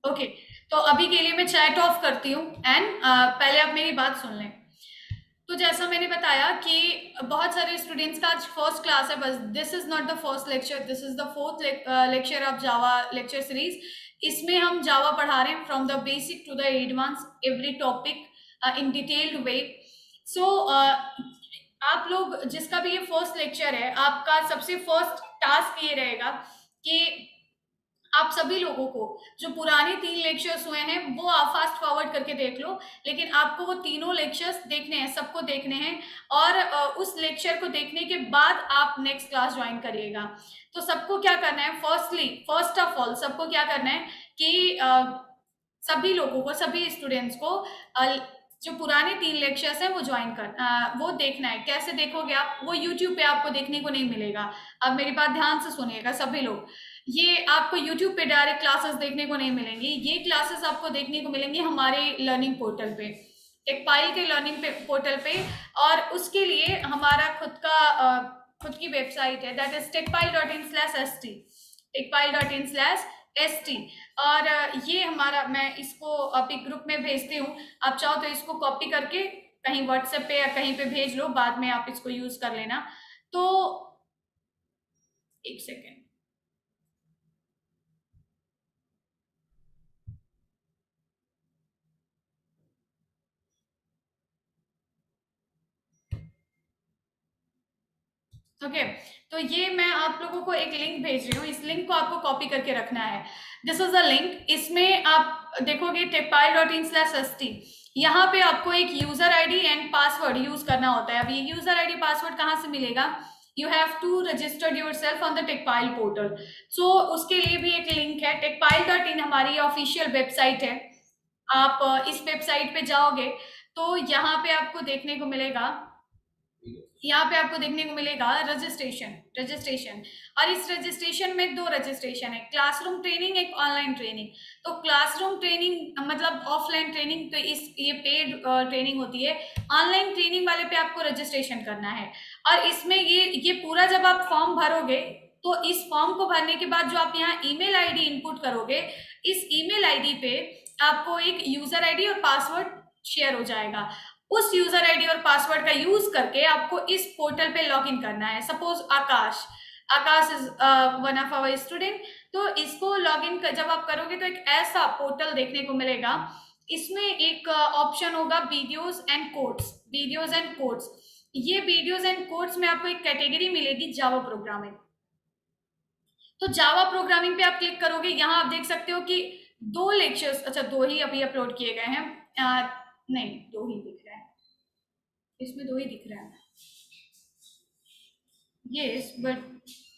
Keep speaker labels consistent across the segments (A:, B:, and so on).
A: Okay, तो अभी के लिए मैं चैट ऑफ करती हूँ एंड पहले आप मेरी बात सुन लें। तो जैसा मैंने बताया कि बहुत सारे स्टूडेंट्स का आज फर्स्ट क्लास है, बस this is not the first lecture, this is the fourth lecture of Java lecture series. इसमें हम जावा पढ़ा रहे हैं from the basic to the advance, every topic in detailed way. So आप लोग जिसका भी ये फर्स्ट लेक्चर है, आपका सबसे फर्स्ट टास्क ये रहेगा कि आप सभी लोगों को जो पुराने 3 लेक्चर्स हुए हैं वो आप फास्ट फॉरवर्ड करके देख लो, लेकिन आपको वो तीनों लेक्चर्स देखने हैं, सबको देखने हैं। और उस लेक्चर को देखने के बाद आप नेक्स्ट क्लास ज्वाइन करिएगा। तो सबको क्या करना है, फर्स्ट ऑफ ऑल सबको क्या करना है कि सभी लोगों को, सभी स्टूडेंट्स को जो पुराने 3 लेक्चर्स हैं वो वो देखना है। कैसे देखोगे आप? वो यूट्यूब पे आपको देखने को नहीं मिलेगा। अब मेरी बात ध्यान से सुनिएगा सभी लोग, ये आपको यूट्यूब पे डायरेक्ट क्लासेस देखने को नहीं मिलेंगी। ये क्लासेस आपको देखने को मिलेंगी हमारे लर्निंग पोर्टल पे, टेकपाइल के लर्निंग पोर्टल पे। और उसके लिए हमारा खुद की वेबसाइट है, दैट इज techpile.in/st, techpile.in/st। और ये हमारा, मैं इसको अभी ग्रुप में भेजती हूँ, आप चाहो तो इसको कॉपी करके कहीं व्हाट्सएप पे या कहीं पे भेज लो, बाद में आप इसको यूज कर लेना। तो एक सेकेंड, ओके। तो ये मैं आप लोगों को एक लिंक भेज रही हूँ, इस लिंक को आपको कॉपी करके रखना है। दिस इज अ लिंक, इसमें आप देखोगे techpile.in/st। यहाँ पे आपको एक user ID and password use करना होता है। अब ये यूजर आईडी पासवर्ड कहाँ से मिलेगा? You have to registered yourself on the Techpile portal. So उसके लिए भी एक लिंक है, techpile.in हमारी ऑफिशियल वेबसाइट है। आप इस वेबसाइट पे जाओगे तो यहाँ पे आपको देखने को मिलेगा रजिस्ट्रेशन। और इस रजिस्ट्रेशन में 2 रजिस्ट्रेशन है, क्लासरूम ट्रेनिंग, एक ऑनलाइन ट्रेनिंग। तो क्लासरूम ट्रेनिंग मतलब ऑफलाइन ट्रेनिंग, तो ये पेड ट्रेनिंग होती है। ऑनलाइन ट्रेनिंग वाले पे आपको रजिस्ट्रेशन करना है। और इसमें ये पूरा जब आप फॉर्म भरोगे, तो इस फॉर्म को भरने के बाद जो आप यहाँ ईमेल आईडी इनपुट करोगे, इस ईमेल आईडी पे आपको एक यूजर आईडी और पासवर्ड शेयर हो जाएगा। उस यूजर आईडी और पासवर्ड का यूज करके आपको इस पोर्टल पे लॉग इन करना है। Suppose Aakash is one of our student. तो इसको लॉग इन जब आप करोगे तो एक ऐसा पोर्टल देखने को मिलेगा। इसमें एक ऑप्शन होगा वीडियोज एंड कोड्स। ये वीडियोज एंड कोड्स में आपको एक कैटेगरी मिलेगी जावा प्रोग्रामिंग। तो जावा प्रोग्रामिंग पे आप क्लिक करोगे, यहाँ आप देख सकते हो कि 2 लेक्चर्स, अच्छा 2 ही अभी अपलोड किए गए हैं, नहीं 2 ही दिख रहे हैं, इसमें 2 ही दिख रहा है। Yes but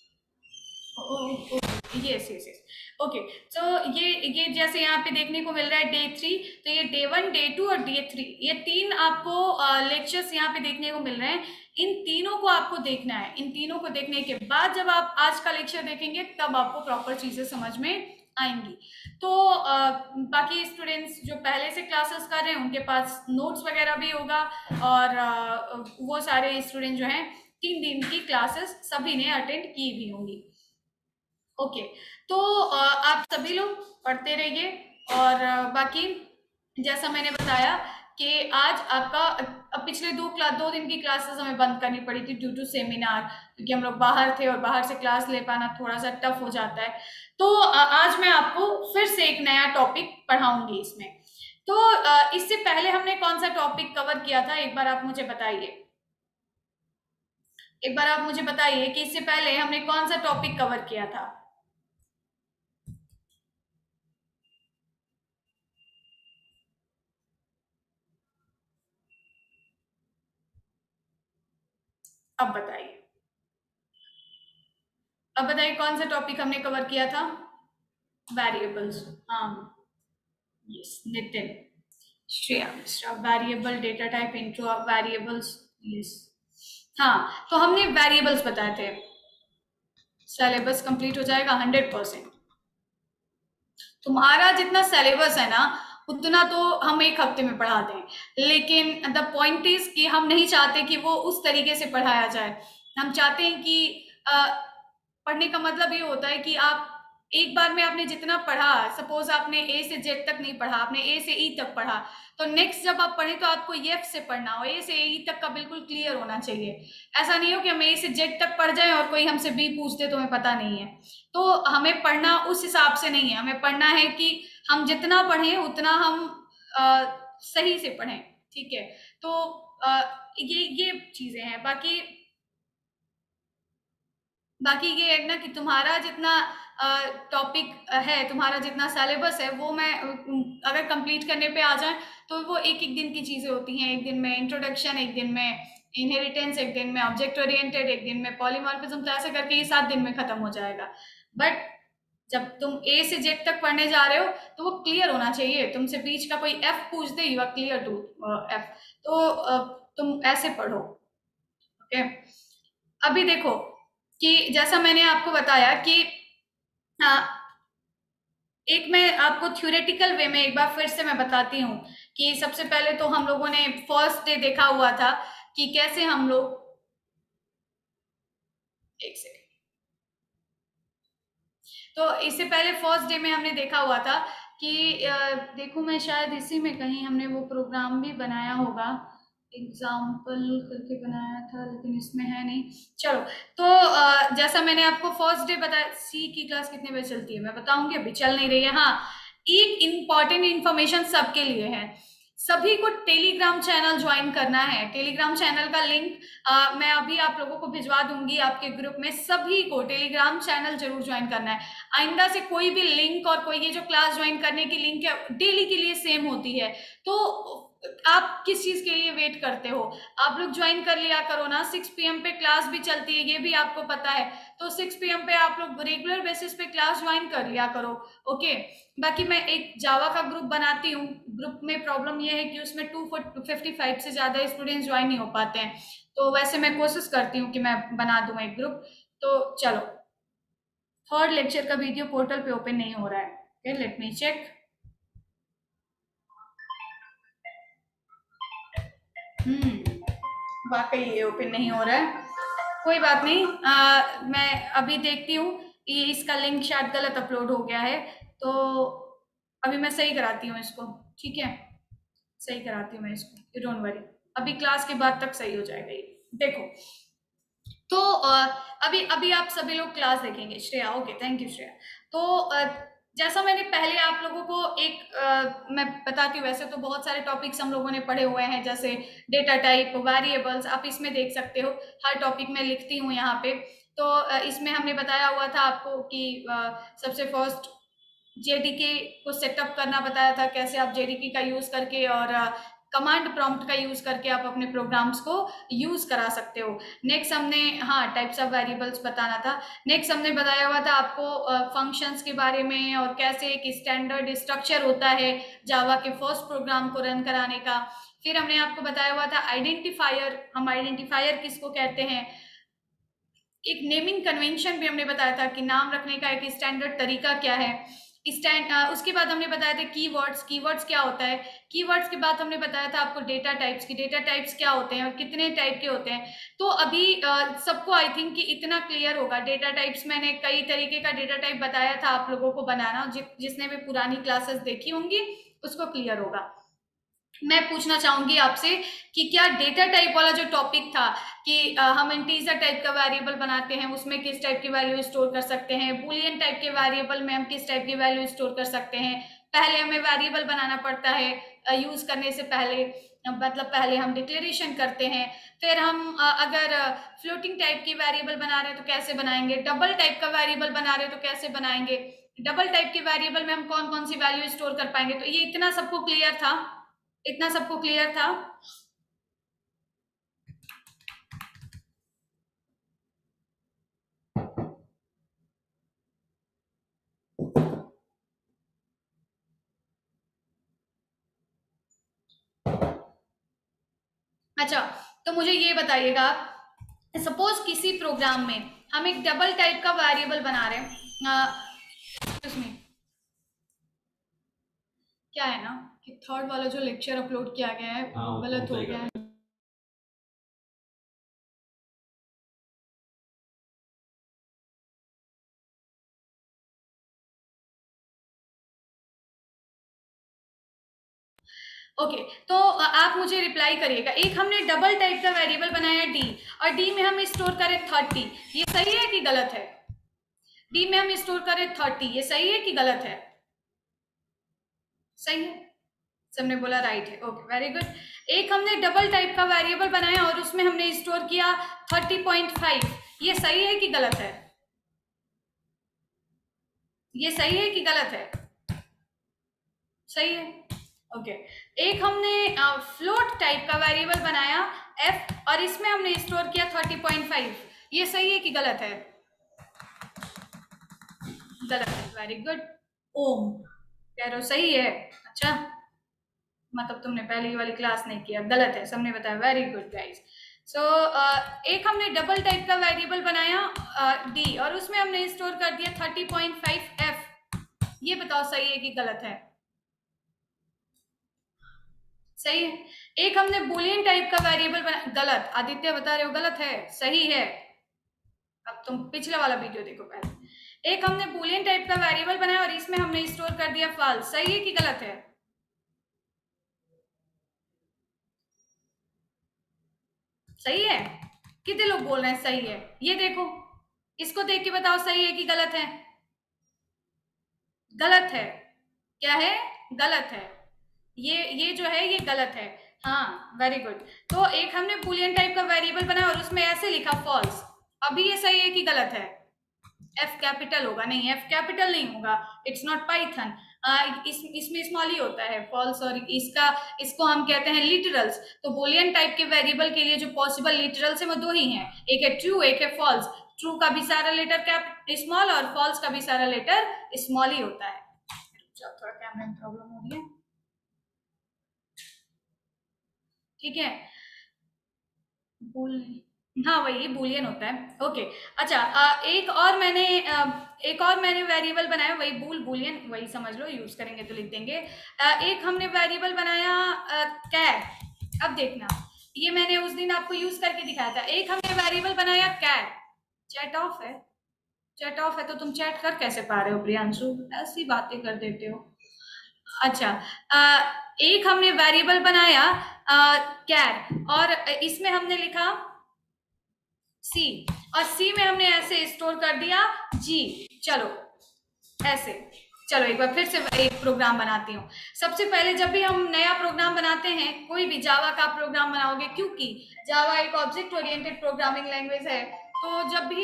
A: yes okay. तो ये जैसे यहाँ पे देखने को मिल रहा है डे 3, तो ये डे 1, डे 2 और डे 3, ये 3 आपको लेक्चर्स यहाँ पे देखने को मिल रहे हैं। इन तीनों को आपको देखना है। इन तीनों को देखने के बाद जब आप आज का लेक्चर देखेंगे तब आपको प्रॉपर चीजें समझ में आएंगी। तो बाकी स्टूडेंट्स जो पहले से क्लासेस कर रहे हैं उनके पास नोट्स वगैरह भी होगा। और वो सारे स्टूडेंट जो हैं 3 दिन की क्लासेस सभी ने अटेंड की भी होंगी। ओके, तो आप सभी लोग पढ़ते रहिए। और बाकी जैसा मैंने बताया कि आज आपका पिछले 2 दिन की क्लासेस हमें बंद करनी पड़ी थी ड्यू टू सेमिनार, क्योंकि हम लोग बाहर थे और बाहर से क्लास ले पाना थोड़ा सा टफ हो जाता है। तो आज मैं आपको फिर से एक नया टॉपिक पढ़ाऊंगी इसमें। तो इससे पहले हमने कौन सा टॉपिक कवर किया था, एक बार आप मुझे बताइए। कि इससे पहले हमने कौन सा टॉपिक कवर किया था। अब बताइए कौन सा टॉपिक हमने कवर किया था। वेरिएबल्स, हाँ yes Nitin, Shreya Mishra, variable data type intro of variables, yes. हाँ, तो हमने वेरिएबल्स बताए थे। सिलेबस कंप्लीट हो जाएगा 100%। तुम्हारा जितना सिलेबस है ना उतना तो हम 1 हफ्ते में पढ़ा दें, लेकिन द पॉइंट इज कि हम नहीं चाहते कि वो उस तरीके से पढ़ाया जाए। हम चाहते हैं कि पढ़ने का मतलब ये होता है कि आप एक बार में आपने जितना पढ़ा, सपोज आपने ए से जेड तक नहीं पढ़ा, आपने ए से ई तक पढ़ा, तो नेक्स्ट जब आप पढ़े तो आपको एफ से पढ़ना हो, ए से ई तक का बिल्कुल क्लियर होना चाहिए। ऐसा नहीं हो कि हम ए से जेड तक पढ़ जाए और कोई हमसे बी पूछ दे तो हमें पता नहीं है। तो हमें पढ़ना उस हिसाब से नहीं है, हमें पढ़ना है कि हम जितना पढ़ें उतना हम सही से पढ़ें, ठीक है। तो ये चीजें हैं। बाकी ये है ना कि तुम्हारा जितना टॉपिक है, तुम्हारा जितना सिलेबस है, वो मैं अगर कंप्लीट करने पे आ जाए तो वो एक एक दिन की चीजें होती हैं। एक दिन में इंट्रोडक्शन, एक दिन में इनहेरिटेंस, एक दिन में ऑब्जेक्ट ओरिएंटेड, एक दिन में पॉलीमॉर्फिज्म, तो ऐसे करके ये 7 दिन में खत्म हो जाएगा। बट जब तुम ए से जेड तक पढ़ने जा रहे हो तो वो क्लियर होना चाहिए। तुमसे बीच का कोई एफ पूछ दे, you are clear to F, तो तुम ऐसे पढ़ो, ओके। अभी देखो कि जैसा मैंने आपको बताया कि हाँ, एक मैं आपको थ्योरेटिकल वे में एक बार फिर से मैं बताती हूँ कि सबसे पहले तो हम लोगों ने फर्स्ट डे देखा हुआ था कि कैसे हम लोग, एक सेकेंड, तो इससे पहले फर्स्ट डे में हमने देखा हुआ था कि देखो मैं शायद इसी में कहीं हमने वो प्रोग्राम भी बनाया होगा, एग्जाम्पल करके बनाया था, लेकिन इसमें है नहीं। चलो, तो जैसा मैंने आपको फर्स्ट डे बताया, सी की क्लास कितने बजे चलती है मैं बताऊंगी, अभी चल नहीं रही है। हाँ, एक इम्पॉर्टेंट इंफॉर्मेशन सबके लिए है, सभी को टेलीग्राम चैनल ज्वाइन करना है। टेलीग्राम चैनल का लिंक मैं अभी आप लोगों को भिजवा दूंगी आपके ग्रुप में। सभी को टेलीग्राम चैनल जरूर ज्वाइन करना है। आइंदा से कोई भी लिंक और कोई ये जो क्लास ज्वाइन करने की लिंक है डेली के लिए सेम होती है, तो आप किस चीज के लिए वेट करते हो? आप लोग ज्वाइन कर लिया करो ना। 6 PM पे क्लास भी चलती है, ये भी आपको पता है, तो 6 PM पे आप लोग रेगुलर बेसिस पे क्लास ज्वाइन कर लिया करो, ओके। बाकी मैं एक जावा का ग्रुप बनाती हूँ। ग्रुप में प्रॉब्लम ये है कि उसमें 255 से ज्यादा स्टूडेंट्स ज्वाइन नहीं हो पाते हैं, तो वैसे मैं कोशिश करती हूँ कि मैं बना दूँ एक ग्रुप। तो चलो, थर्ड लेक्चर का वीडियो पोर्टल पे ओपन नहीं हो रहा है, ओके, लेट मी चेक। वाकई ये ओपन नहीं हो रहा है, कोई बात नहीं। मैं अभी देखती हूँ, ये इसका लिंक शायद गलत अपलोड हो गया है, तो अभी मैं सही कराती हूँ इसको, ठीक है, सही कराती हूँ मैं इसको, डोंट वरी, अभी क्लास के बाद तक सही हो जाएगा ये। देखो, तो अभी अभी आप सभी लोग क्लास देखेंगे, Shreya, okay, thank you Shreya. तो जैसा मैंने पहले आप लोगों को एक मैं बताती हूँ, वैसे तो बहुत सारे टॉपिक्स हम लोगों ने पढ़े हुए हैं, जैसे डेटा टाइप, वेरिएबल्स, आप इसमें देख सकते हो, हर टॉपिक में लिखती हूँ यहाँ पे। तो इसमें हमने बताया हुआ था आपको कि सबसे फर्स्ट जेडीके को सेटअप करना बताया था, कैसे आप जेडीके का यूज करके और कमांड प्रॉम्प्ट का यूज करके आप अपने प्रोग्राम्स को यूज करा सकते हो। नेक्स्ट हमने, हाँ, टाइप्स ऑफ वेरिएबल्स बताना था। नेक्स्ट हमने बताया हुआ था आपको फंक्शंस के बारे में और कैसे एक स्टैंडर्ड स्ट्रक्चर होता है जावा के फर्स्ट प्रोग्राम को रन कराने का। फिर हमने आपको बताया हुआ था आइडेंटिफायर, हम आइडेंटिफायर किसको कहते हैं। एक नेमिंग कन्वेंशन भी हमने बताया था कि नाम रखने का एक स्टैंडर्ड तरीका क्या है। उसके बाद हमने बताया था कीवर्ड्स, कीवर्ड्स क्या होता है। कीवर्ड्स के बाद हमने बताया था आपको डेटा टाइप्स की, डेटा टाइप्स क्या होते हैं और कितने टाइप के होते हैं। तो अभी सबको आई थिंक कि इतना क्लियर होगा। डेटा टाइप्स मैंने कई तरीके का डेटा टाइप बताया था आप लोगों को बनाना, जिसने भी पुरानी क्लासेस देखी होंगी उसको क्लियर होगा। मैं पूछना चाहूंगी आपसे कि क्या डेटा टाइप वाला जो टॉपिक था कि हम इंटीजर टाइप का वेरिएबल बनाते हैं, उसमें किस टाइप की वैल्यू स्टोर कर सकते हैं, बुलियन टाइप के वेरिएबल में हम किस टाइप की वैल्यू स्टोर कर सकते हैं। पहले हमें वेरिएबल बनाना पड़ता है यूज करने से पहले, मतलब पहले हम डिक्लेरेशन करते हैं। फिर हम अगर फ्लोटिंग टाइप की वेरिएबल बना रहे हैं तो कैसे बनाएंगे, डबल टाइप का वेरिएबल बना रहे हैं तो कैसे बनाएंगे, डबल टाइप के वेरिएबल में हम कौन कौन सी वैल्यू स्टोर कर पाएंगे। तो ये इतना सबको क्लियर था, इतना सबको क्लियर था। अच्छा, तो मुझे ये बताइएगा, सपोज किसी प्रोग्राम में हम एक डबल टाइप का वेरिएबल बना रहे हैं, उसमें क्या है ना कि थर्ड वाला जो लेक्चर अपलोड किया गया है वो गलत हो गया है। ओके, तो आप मुझे रिप्लाई करिएगा। एक हमने डबल टाइप का वेरिएबल बनाया डी, और डी में हम स्टोर करें 30, ये सही है कि गलत है? डी में हम स्टोर करें 30, ये सही है कि गलत है? सही है, सबने बोला राइट है। Okay, very good. एक हमने डबल टाइप का वेरिएबल बनाया और उसमें हमने स्टोर किया 30.5, ये सही है कि गलत है? ये सही है कि गलत है? सही है। ओके, एक हमने फ्लोट टाइप का वेरिएबल बनाया f और इसमें हमने स्टोर किया 30.5, ये सही है कि गलत है? गलत है, वेरी गुड। ओम कह रहे हो सही है? अच्छा, मतलब तुमने पहली वाली क्लास नहीं किया, गलत है, सबने बताया, वेरी गुड गाइस। सो एक हमने डबल टाइप का वेरिएबल बनाया डी और उसमें हमने स्टोर कर दिया 30.5f, ये बताओ सही है कि गलत है? सही है। एक हमने बुलियन टाइप का वेरिएबल बना, गलत, आदित्य बता रहे हो गलत है? सही है। अब तुम पिछला वाला वीडियो देखो पहले। एक हमने बुलियन टाइप का वेरिएबल बनाया और इसमें हमने स्टोर कर दिया फॉल्स, सही है कि गलत है? सही है। कितने लोग बोल रहे हैं सही है? ये देखो, इसको देख के बताओ सही है कि गलत है? गलत है। क्या है? गलत है। ये जो है ये गलत है। हाँ, वेरी गुड। तो एक हमने बुलियन टाइप का वेरिएबल बनाया और उसमें ऐसे लिखा फॉल्स, अभी ये सही है कि गलत है? एफ कैपिटल होगा, नहीं एफ कैपिटल नहीं होगा, इट्स नॉट पाइथन। इसमें स्मॉल ही होता है फॉल्स, और इसको हम कहते हैं लिटरल्स। तो बुलियन टाइप के वेरिएबल के लिए जो पॉसिबल लिटरल्स है वो दो ही हैं, एक है ट्रू, एक है फॉल्स। ट्रू का भी सारा लेटर स्मॉल और फॉल्स का भी सारा लेटर स्मॉल ही होता है। थोड़ा कैमरा में प्रॉब्लम हो रही है, ठीक है। बुल हाँ, वही बुलियन होता है। ओके, अच्छा, एक और मैंने वेरिएबल बनाया, वही बुलियन वही समझ लो, यूज करेंगे तो लिख देंगे। एक हमने वेरिएबल बनाया कैर। अब देखना, ये मैंने उस दिन आपको यूज करके दिखाया था। एक हमने वेरिएबल बनाया कैर। चैट ऑफ है? चैट ऑफ है तो तुम चैट कर कैसे पा रहे हो प्रियांशु? ऐसी बातें कर देते हो। अच्छा, एक हमने वेरिएबल बनाया कैर और इसमें हमने लिखा सी, और सी में हमने ऐसे स्टोर कर दिया जी। चलो ऐसे, चलो एक बार फिर से एक प्रोग्राम बनाती हूँ। सबसे पहले जब भी हम नया प्रोग्राम बनाते हैं, कोई भी जावा का प्रोग्राम बनाओगे, क्योंकि जावा एक ऑब्जेक्ट ओरिएंटेड प्रोग्रामिंग लैंग्वेज है, तो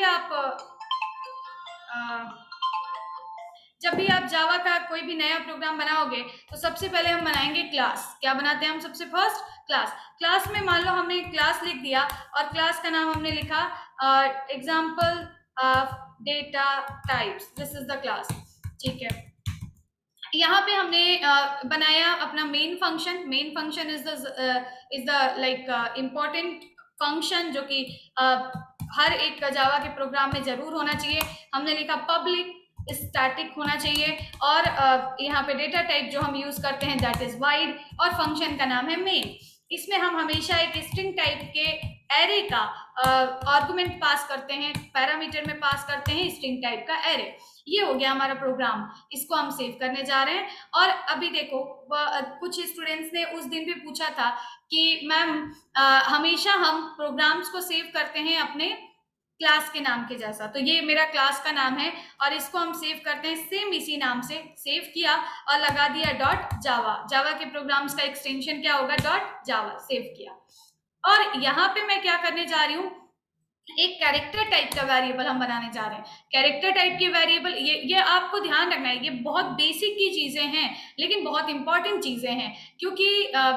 A: जब भी आप जावा का कोई भी नया प्रोग्राम बनाओगे तो सबसे पहले हम बनाएंगे क्लास। क्या बनाते हैं हम सबसे फर्स्ट? क्लास। क्लास में मान लो हमने क्लास लिख दिया और क्लास का नाम हमने लिखा example data types, this is the class, ठीक है। यहाँ पे हमने बनाया अपना main function. Main function is the like important function जो कि हर एक जावा के प्रोग्राम में जरूर होना चाहिए। हमने लिखा पब्लिक स्टैटिक होना चाहिए, और यहाँ पे डेटा टाइप जो हम यूज करते हैं दैट इज वाइड, और फंक्शन का नाम है मेन। इसमें हम हमेशा एक स्ट्रिंग टाइप के एरे का आर्गुमेंट पास करते हैं, पैरामीटर में पास करते हैं स्ट्रिंग टाइप का एरे। ये हो गया हमारा प्रोग्राम, इसको हम सेव करने जा रहे हैं। और अभी देखो, कुछ स्टूडेंट्स ने उस दिन भी पूछा था कि मैम हमेशा हम प्रोग्राम्स को सेव करते हैं अपने क्लास के नाम के जैसा, तो ये मेरा क्लास का नाम है और इसको हम सेव करते हैं सेम इसी नाम से। सेव किया और लगा दिया डॉट जावा। जावा के प्रोग्राम्स का एक्सटेंशन क्या होगा? डॉट जावा। सेव किया, और यहाँ पे मैं क्या करने जा रही हूँ, एक कैरेक्टर टाइप का वेरिएबल हम बनाने जा रहे हैं। कैरेक्टर टाइप के वेरिएबल, ये आपको ध्यान रखना है, ये बहुत बेसिक की चीजें हैं लेकिन बहुत इंपॉर्टेंट चीजें हैं, क्योंकि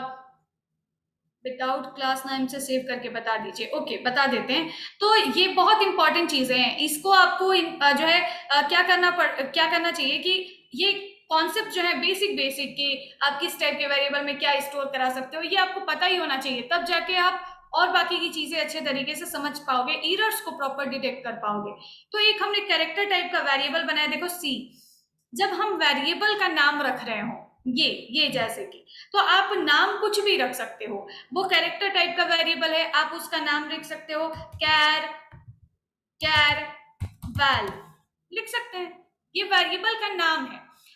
A: विदाउट क्लास नाम से सेव करके बता दीजिए। ओके, बता देते हैं। तो ये बहुत इंपॉर्टेंट चीजें हैं, इसको आपको जो है क्या करना चाहिए कि ये कॉन्सेप्ट जो है बेसिक कि आप किस टाइप के वेरिएबल में क्या स्टोर करा सकते हो, ये आपको पता ही होना चाहिए, तब जाके आप और बाकी की चीजें अच्छे तरीके से समझ पाओगे, एरर्स को प्रॉपर डिटेक्ट कर पाओगे। तो एक हमने कैरेक्टर टाइप का वेरिएबल बनाया, देखो सी। जब हम वेरिएबल का नाम रख रहे हो, ये जैसे कि, तो आप नाम कुछ भी रख सकते हो, वो कैरेक्टर टाइप का वेरिएबल है, आप उसका नाम लिख सकते हो कैर वैल लिख सकते हैं, ये वेरिएबल का नाम है।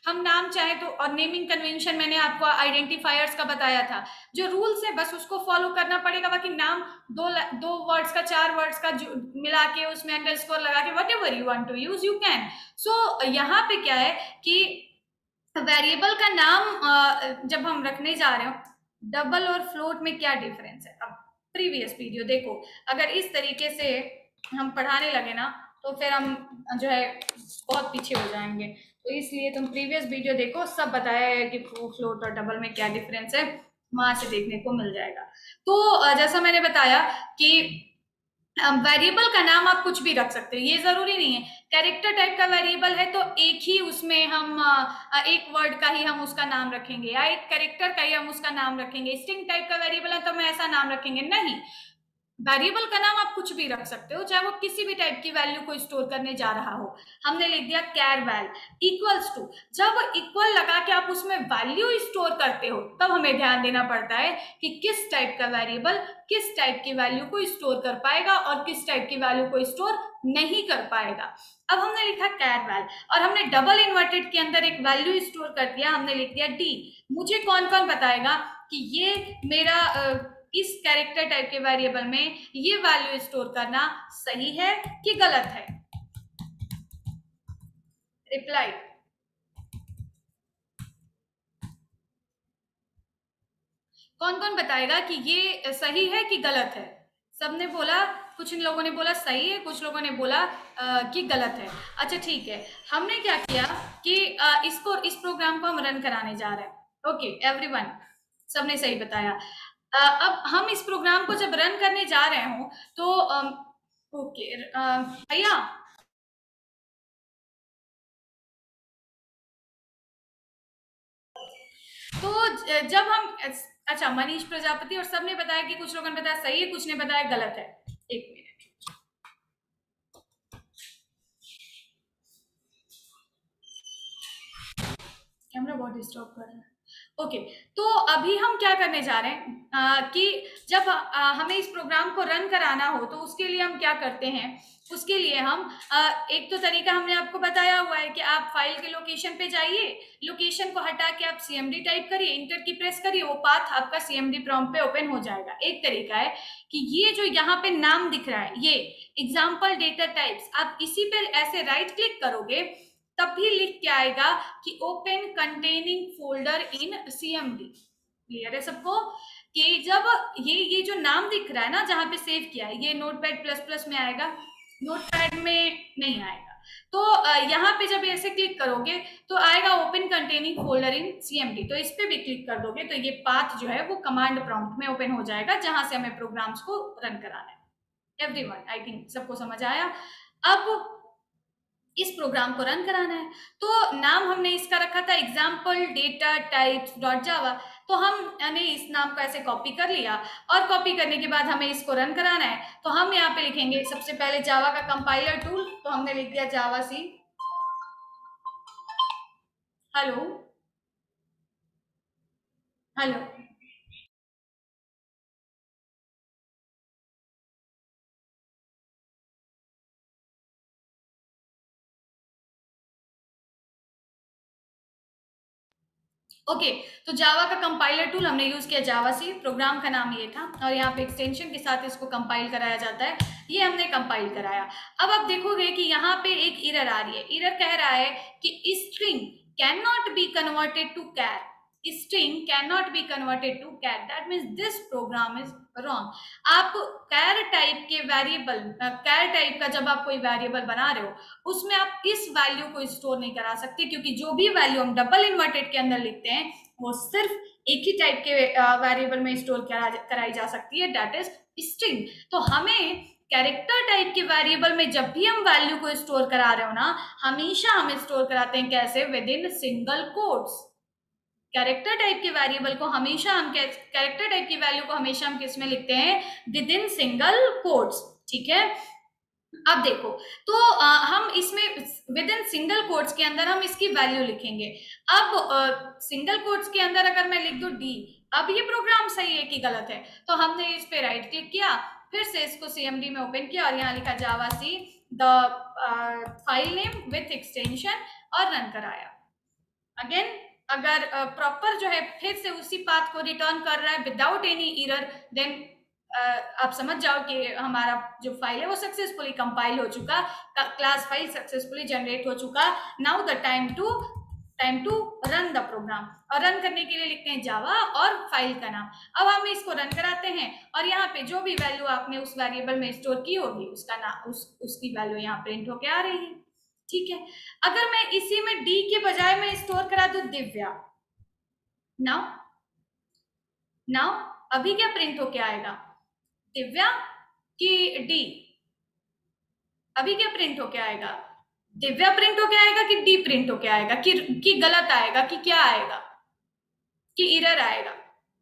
A: हम नाम चाहे तो, और नेमिंग कन्वेंशन मैंने आपको आइडेंटिफायर्स का बताया था, जो रूल्स है बस उसको फॉलो करना पड़ेगा। बाकी नाम दो वर्ड्स का, 4 वर्ड्स का मिला के उसमें अंडरस्कोर लगा के whatever you want to use you can. So यहाँ पे क्या है कि वेरिएबल का नाम जब हम रखने जा रहे हो, डबल और फ्लोट में क्या डिफरेंस है। अब प्रीवियस वीडियो देखो, अगर इस तरीके से हम पढ़ाने लगे ना तो फिर हम जो है बहुत पीछे हो जाएंगे, तो इसलिए तुम प्रीवियस वीडियो देखो, सब बताया है कि फ्लोट और डबल में क्या डिफरेंस है, वहां से देखने को मिल जाएगा। तो जैसा मैंने बताया कि वेरिएबल का नाम आप कुछ भी रख सकते हो, ये जरूरी नहीं है। कैरेक्टर टाइप का वेरिएबल है तो एक ही उसमें हम एक वर्ड का ही हम उसका नाम रखेंगे, या एक कैरेक्टर का ही हम उसका नाम रखेंगे। स्ट्रिंग टाइप का वेरिएबल है तो हम ऐसा नाम रखेंगे, नहीं। वेरिएबल का नाम आप कुछ भी रख सकते हो, चाहे वो किसी भी टाइप की वैल्यू को स्टोर करने जा रहा हो। हमने लिख दिया कैर वैल इक्वल्स टू, जब इक्वल लगा के आप उसमें वैल्यू स्टोर करते हो तब हमें ध्यान देना पड़ता है कि किस टाइप का वेरिएबल किस टाइप की वैल्यू को स्टोर कर पाएगा और किस टाइप की वैल्यू को स्टोर नहीं कर पाएगा। अब हमने लिखा कैर वैल और हमने डबल इन्वर्टेड के अंदर एक वैल्यू स्टोर कर दिया, हमने लिख दिया डी। मुझे कौन कौन बताएगा कि ये मेरा इस कैरेक्टर टाइप के वेरिएबल में ये वैल्यू स्टोर करना सही है कि गलत है। रिप्लाई, कौन कौन बताएगा कि ये सही है कि गलत है। सबने बोला, कुछ लोगों ने बोला सही है, कुछ लोगों ने बोला कि गलत है। अच्छा ठीक है, हमने क्या किया कि इस प्रोग्राम को हम रन कराने जा रहे हैं। ओके एवरीवन, सबने सही बताया। अब हम इस प्रोग्राम को जब रन करने जा रहे हो तो ओके भैया, तो जब हम, अच्छा मनीष प्रजापति और सबने बताया कि कुछ लोगों ने बताया सही है, कुछ ने बताया गलत है। एक मिनट, कैमरा बहुत डिस्टर्ब कर रहा है। ओके, तो अभी हम क्या करने जा रहे हैं कि जब हमें इस प्रोग्राम को रन कराना हो तो उसके लिए हम क्या करते हैं, उसके लिए हम एक तो तरीका हमने आपको बताया हुआ है कि आप फाइल के लोकेशन पे जाइए, लोकेशन को हटा के आप सीएमडी टाइप करिए, इंटर की प्रेस करिए, वो पाथ आपका सीएमडी प्रॉम्प्ट पे ओपन हो जाएगा। एक तरीका है कि ये जो यहाँ पे नाम दिख रहा है, ये एग्जाम्पल डेटा टाइप्स, आप इसी पे ऐसे राइट क्लिक करोगे तब भी लिख के आएगा कि open containing folder in CMD. Clear है सबको कि जब ये जो नाम दिख रहा है ना जहां पे सेव किया है, ये नोटपैड प्लस प्लस में आएगा, नोटपैड में नहीं आएगा। तो यहाँ पे जब ऐसे क्लिक करोगे तो आएगा open containing folder in CMD, तो इस पे भी क्लिक कर दोगे तो ये पाथ जो है वो कमांड प्रॉम्प्ट में ओपन हो जाएगा जहां से हमें प्रोग्राम्स को रन कराना है। एवरीवन, आई थिंक सबको समझ आया। अब इस प्रोग्राम को रन कराना है तो नाम हमने इसका रखा था example data types dot Java, तो हमने इस नाम को ऐसे कॉपी कर लिया और कॉपी करने के बाद हमें इसको रन कराना है। तो हम यहाँ पे लिखेंगे सबसे पहले जावा का कंपाइलर टूल, तो हमने लिख दिया javac. Hello hello, okay तो जावा का कंपाइलर टूल हमने यूज किया जावा सी, प्रोग्राम का नाम ये था और यहाँ पे एक्सटेंशन के साथ इसको कंपाइल कराया जाता है, ये हमने कंपाइल कराया। अब आप देखोगे कि यहाँ पे एक एरर आ रही है, एरर कह रहा है कि string cannot be converted to char, string cannot be converted to char, that means this program is wrong। आप char टाइप के वेरिएबल, char टाइप का जब आप कोई वेरिएबल बना रहे हो उसमें आप इस वैल्यू को स्टोर नहीं करा सकते, क्योंकि जो भी वैल्यू हम डबल इन्वर्टेड के अंदर लिखते हैं वो सिर्फ एक ही टाइप के वेरिएबल में स्टोर कराई जा सकती है, दैट इज स्ट्रिंग। तो हमें कैरेक्टर टाइप के वेरिएबल में जब भी हम वैल्यू को स्टोर करा रहे हो ना, हमेशा हम स्टोर कराते हैं कैसे, within single quotes. Character type के वेरिएबल को हमेशा हम, कैरेक्टर टाइप की वैल्यू को हमेशा हम किस में लिखते हैं, विद इन सिंगल कोट्स। ठीक है, अब देखो तो हम इसमें विद इन सिंगल कोट्स के अंदर हम इसकी वैल्यू लिखेंगे। अब सिंगल कोट्स के अंदर अगर मैं लिख दूं डी, अब ये प्रोग्राम सही है कि गलत है, तो हमने इस पे राइट क्लिक किया, फिर से इसको सीएमडी में ओपन किया और यहाँ लिखा javac the file name with extension और रन कराया। अगेन अगर प्रॉपर जो है फिर से उसी पाथ को रिटर्न कर रहा है विदाउट एनी एरर, देन आप समझ जाओ कि हमारा जो फाइल है वो सक्सेसफुली कंपाइल हो चुका, क्लास फाइल सक्सेसफुली जनरेट हो चुका। Now the time to run the program, और रन करने के लिए लिखते हैं जावा और फाइल का नाम। अब हम इसको रन कराते हैं और यहाँ पे जो भी वैल्यू आपने उस वेरिएबल में स्टोर की होगी उसका नाम उसकी वैल्यू यहाँ प्रिंट होके आ रही है। ठीक है, अगर मैं इसी में डी के बजाय मैं स्टोर करा दूं दिव्या, नाउ नाउ अभी क्या प्रिंट होके आएगा, दिव्या की डी, अभी क्या प्रिंट होके आएगा, दिव्या प्रिंट होके आएगा कि डी प्रिंट होके आएगा, कि गलत आएगा, कि क्या आएगा, कि एरर आएगा।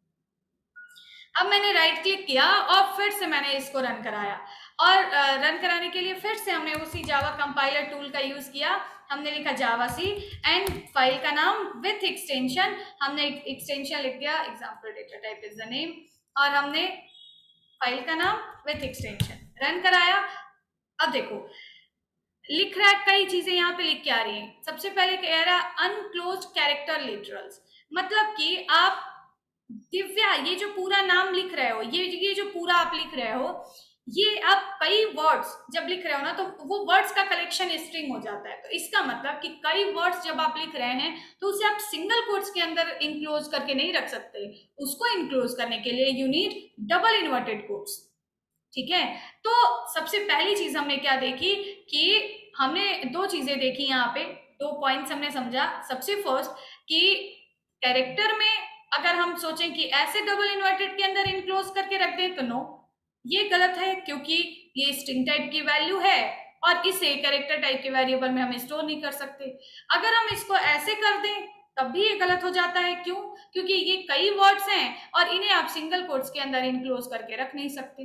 A: अब मैंने राइट क्लिक किया और फिर से मैंने इसको रन कराया, और रन कराने के लिए फिर से हमने उसी जावा कंपाइलर टूल का यूज किया। हमने लिखा जावा सी एंड फाइल का नाम विथ एक्सटेंशन, हमने एक्सटेंशन लिख दिया example data type is the name, और हमने फाइल का नाम विथ एक्सटेंशन रन कराया। अब देखो लिख रहा है, कई चीजें यहाँ पे लिख के आ रही हैं। सबसे पहले कह रहा है अनक्लोज्ड कैरेक्टर लिटरल्स, मतलब कि आप दिव्या ये जो पूरा नाम लिख रहे हो, ये जो पूरा आप लिख रहे हो, ये आप कई वर्ड्स जब लिख रहे हो ना तो वो वर्ड्स का कलेक्शन स्ट्रिंग हो जाता है। तो इसका मतलब कि कई वर्ड्स जब आप लिख रहे हैं तो उसे आप सिंगल कोट्स के अंदर इंक्लोज करके नहीं रख सकते, उसको इंक्लोज करने के लिए you need double inverted quotes. ठीक है, तो सबसे पहली चीज हमने क्या देखी कि हमने दो चीजें देखी यहाँ पे, दो पॉइंट्स हमने समझा। सबसे फर्स्ट कि कैरेक्टर में अगर हम सोचें कि ऐसे डबल इन्वर्टेड के अंदर इनक्लोज करके रख दें तो नो, ये गलत है, क्योंकि ये स्ट्रिंग टाइप की वैल्यू है और इसे कैरेक्टर टाइप के वेरिएबल में हम स्टोर नहीं कर सकते। अगर हम इसको ऐसे कर दें तब भी ये गलत हो जाता है। क्यों? क्योंकि ये कई वर्ड्स हैं और इन्हें आप सिंगल कोट्स के अंदर इनक्लोज करके रख नहीं सकते।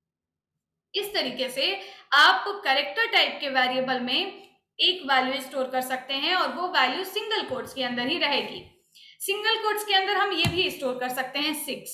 A: इस तरीके से आप कैरेक्टर टाइप के वेरिएबल में एक वैल्यू स्टोर कर सकते हैं और वो वैल्यू सिंगल कोट्स के अंदर ही रहेगी। सिंगल कोट्स के अंदर हम ये भी स्टोर कर सकते हैं 6,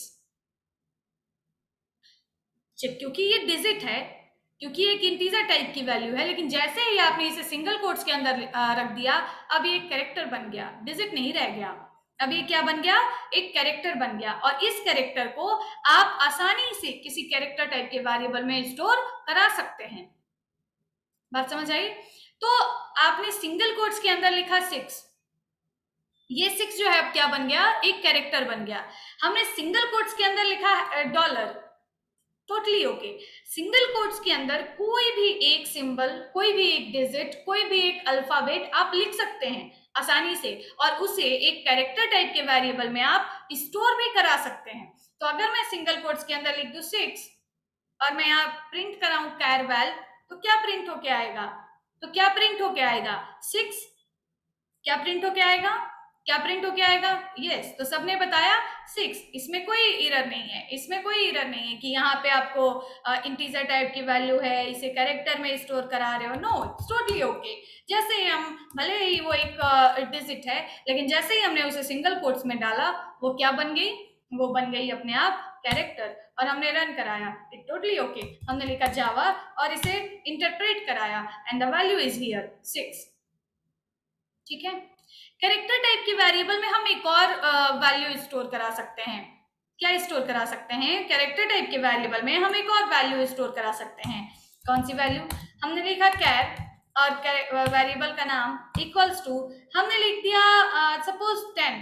A: क्योंकि ये डिजिट है, क्योंकि एक इंटीजर टाइप की वैल्यू है। लेकिन जैसे ही आपने इसे सिंगल कोट्स के अंदर रख दिया, अब ये एक कैरेक्टर बन गया, डिजिट नहीं रह गया। अब ये क्या बन गया? एक कैरेक्टर बन गया, और इस कैरेक्टर को आप आसानी से किसी कैरेक्टर टाइप के वेरिएबल में स्टोर करा सकते हैं। बात समझ आई? तो आपने सिंगल कोट्स के अंदर लिखा 6, ये 6 जो है अब क्या बन गया? एक कैरेक्टर बन गया। हमने सिंगल कोट्स के अंदर लिखा dollar, totally okay. Single quotes के अंदर कोई भी एक सिंबल, कोई भी एक डिजिट, कोई भी एक अल्फाबेट आप लिख सकते हैं आसानी से, और उसे एक कैरेक्टर टाइप के वेरिएबल में आप स्टोर भी करा सकते हैं। तो अगर मैं सिंगल कोट्स के अंदर लिख दूं 6 और मैं यहाँ प्रिंट कराऊं कैरवेल, तो क्या प्रिंट होके आएगा? तो क्या प्रिंट होके आएगा? 6। क्या प्रिंट होके आएगा? क्या प्रिंट होके आएगा? यस, तो सबने बताया 6। इसमें कोई एरर नहीं है, इसमें कोई एरर नहीं है कि यहाँ पे आपको इंटीजर टाइप की वैल्यू है, इसे कैरेक्टर में स्टोर करा रहे हो। No, it's totally okay. जैसे ही हम, भले ही वो एक डिजिट है, लेकिन जैसे ही हमने उसे सिंगल कोट्स में डाला, वो क्या बन गई? वो बन गई अपने आप कैरेक्टर, और हमने रन कराया, इट टोटली ओके। हमने लिखा जावा और इसे इंटरप्रेट कराया and the value is here 6। ठीक है, कैरेक्टर टाइप के वेरिएबल में हम एक और वैल्यू स्टोर करा सकते हैं। क्या स्टोर करा सकते हैं? कैरेक्टर टाइप के वेरिएबल में हम एक और वैल्यू स्टोर करा सकते हैं। कौन सी वैल्यू? हमने लिखा कैर, और वेरिएबल का नाम इक्वल्स टू, हमने लिख दिया सपोज 10,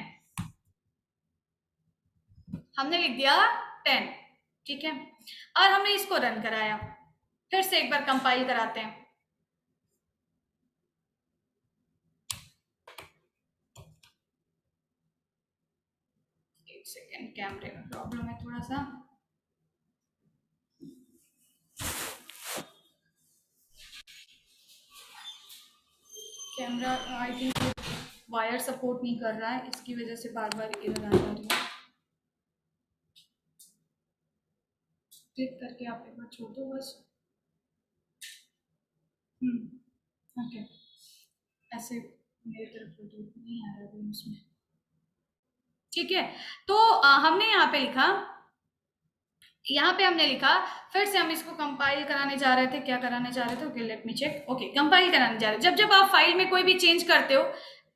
A: हमने लिख दिया 10। ठीक है, और हमने इसको रन कराया। फिर से एक बार कंपाइल कराते हैं। सेकेंड, कैमरे में प्रॉब्लम है थोड़ा सा। Camera I think wire support नहीं कर रहा है, इसकी वजह से बार बार एरर आ जा रही है। क्लिक करके आप एक बार छोड़ दो बस। ओके, ऐसे मेरी तरफ तो नहीं आ रहा है उसमें। ठीक है, तो हमने यहाँ पे लिखा, यहाँ पे हमने लिखा, फिर से हम इसको कंपाइल कराने जा रहे थे। क्या कराने जा रहे थे? Okay, let me check. Okay, compile कराने जा रहे थे। जब आप फाइल में कोई भी चेंज करते हो,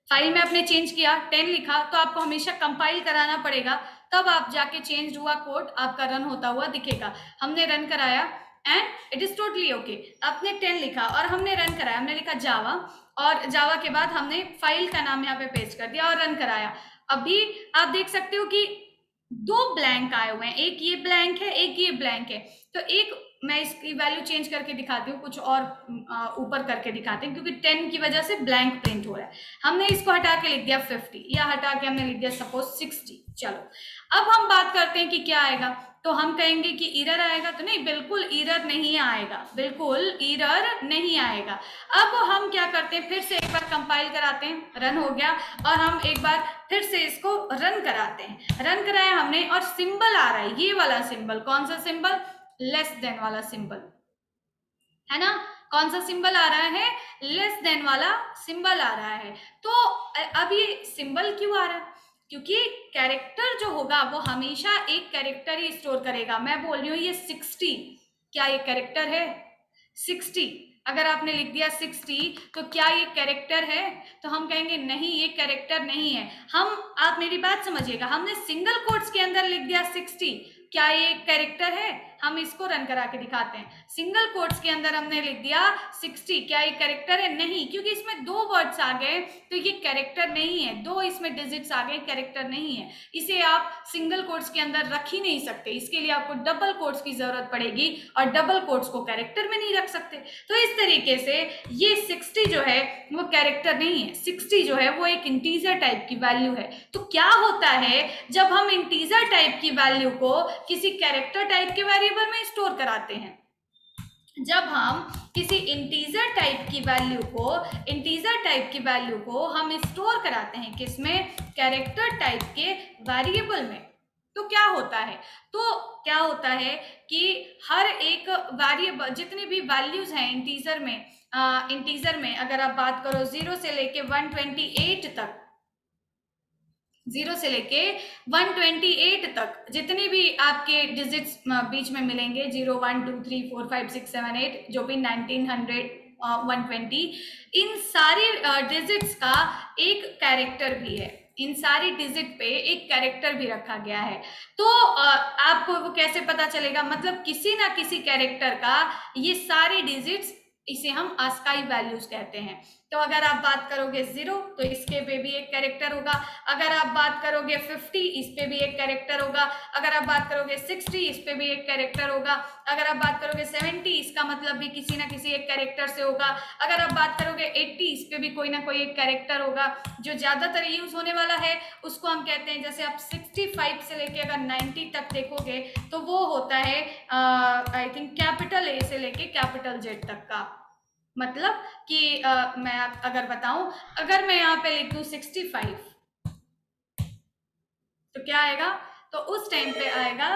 A: फाइल में आपने चेंज किया 10 लिखा, तो आपको हमेशा कंपाइल कराना पड़ेगा, तब आप जाके चेंज हुआ कोड आपका रन होता हुआ दिखेगा। हमने रन कराया and it is totally okay. आपने 10 लिखा और हमने रन कराया, हमने लिखा जावा, और जावा के बाद हमने फाइल का नाम यहाँ पे पेस्ट कर दिया और रन कराया। अभी आप देख सकते हो कि 2 ब्लैंक आए हुए हैं, एक ये ब्लैंक है, एक ये ब्लैंक है। तो एक मैं इसकी वैल्यू चेंज करके दिखाती हूँ, कुछ और ऊपर करके दिखाते हैं, क्योंकि 10 की वजह से ब्लैंक प्रिंट हो रहा है। हमने इसको हटा के लिख दिया 50, या हटा के हमने लिख दिया सपोज 60। चलो अब हम बात करते हैं कि क्या आएगा। तो हम कहेंगे कि एरर आएगा, तो नहीं, बिल्कुल एरर नहीं आएगा, बिल्कुल एरर नहीं आएगा। अब हम क्या करते हैं, फिर से एक बार कंपाइल कराते हैं, रन हो गया, और हम एक बार फिर से इसको रन कराते हैं। रन कराया हमने और सिंबल आ रहा है, ये वाला सिंबल। कौन सा सिंबल? लेस देन वाला सिंबल, है ना। कौन सा सिंबल आ रहा है? लेस देन वाला सिंबल आ रहा है। तो अब ये सिंबल क्यों आ रहा है? क्योंकि कैरेक्टर जो होगा वो हमेशा एक कैरेक्टर ही स्टोर करेगा। मैं बोल रही हूँ ये 60, क्या ये कैरेक्टर है? 60 अगर आपने लिख दिया 60, तो क्या ये कैरेक्टर है? तो हम कहेंगे नहीं, ये कैरेक्टर नहीं है। आप मेरी बात समझिएगा, हमने सिंगल कोट्स के अंदर लिख दिया 60, क्या ये कैरेक्टर है? हम इसको रन करा के दिखाते हैं। सिंगल कोट्स के अंदर हमने लिख दिया 60, क्या ये कैरेक्टर है? नहीं, क्योंकि इसमें 2 वर्ड्स आ गए, तो ये कैरेक्टर नहीं है। 2 इसमें डिजिट्स आ गए, कैरेक्टर नहीं है। इसे आप सिंगल कोट्स के अंदर रख ही नहीं सकते, इसके लिए आपको डबल कोट्स की जरूरत पड़ेगी, और डबल कोट्स को कैरेक्टर में नहीं रख सकते। तो इस तरीके से ये 60 जो है वो कैरेक्टर नहीं है, 60 जो है वो एक इंटीजर टाइप की वैल्यू है। तो क्या होता है जब हम इंटीजर टाइप की वैल्यू को किसी कैरेक्टर टाइप के वेरिएबल में स्टोर कराते हैं? जब हम किसी इंटीजर टाइप की वैल्यू को हम स्टोर कराते हैं किसमें? कैरेक्टर टाइप के वेरिएबल में। तो क्या होता है कि हर एक वेरिएबल, जितनी भी वैल्यूज हैं इंटीजर में अगर आप बात करो 0 से लेके 128 तक, 0 से लेके 128 तक जितनी भी आपके डिजिट्स बीच में मिलेंगे, 0 1 2 3 4 5 6 7 8, जो भी 1900 120, इन सारी डिजिट्स का एक कैरेक्टर भी है। इन सारी डिजिट पे एक कैरेक्टर भी रखा गया है। तो आपको वो कैसे पता चलेगा? मतलब किसी ना किसी कैरेक्टर का ये सारे डिजिट्स, इसे हम ASCII वैल्यूज कहते हैं। तो अगर आप बात करोगे 0, तो इसके पे भी एक कैरेक्टर होगा। अगर आप बात करोगे 50, इस पे भी एक कैरेक्टर होगा। अगर आप बात करोगे 60, इस पे भी एक कैरेक्टर होगा। अगर आप बात करोगे 70, इसका मतलब भी किसी ना किसी एक कैरेक्टर से होगा। अगर आप बात करोगे 80, इस पे भी कोई ना कोई एक कैरेक्टर होगा। जो ज्यादातर यूज होने वाला है उसको हम कहते हैं, जैसे आप 65 से लेके अगर 90 तक देखोगे, तो वो होता है आई थिंक कैपिटल ए से लेके कैपिटल जेड तक का। मतलब कि मैं अगर बताऊं, अगर मैं यहाँ पे लिख दूं 65, तो क्या आएगा? तो उस टाइम पे आएगा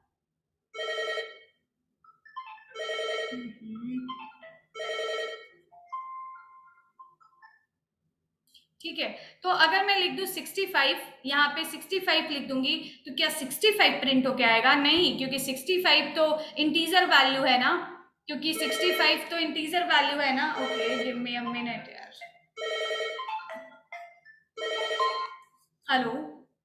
A: ठीक है। तो अगर मैं लिख दूं 65, यहाँ पे 65 लिख दूंगी, तो क्या 65 प्रिंट होके आएगा? नहीं, क्योंकि 65 तो इंटीजर वैल्यू है ना, क्योंकि 65 तो इंटीजर वैल्यू है ना। Okay, give me a minute यार। हेलो,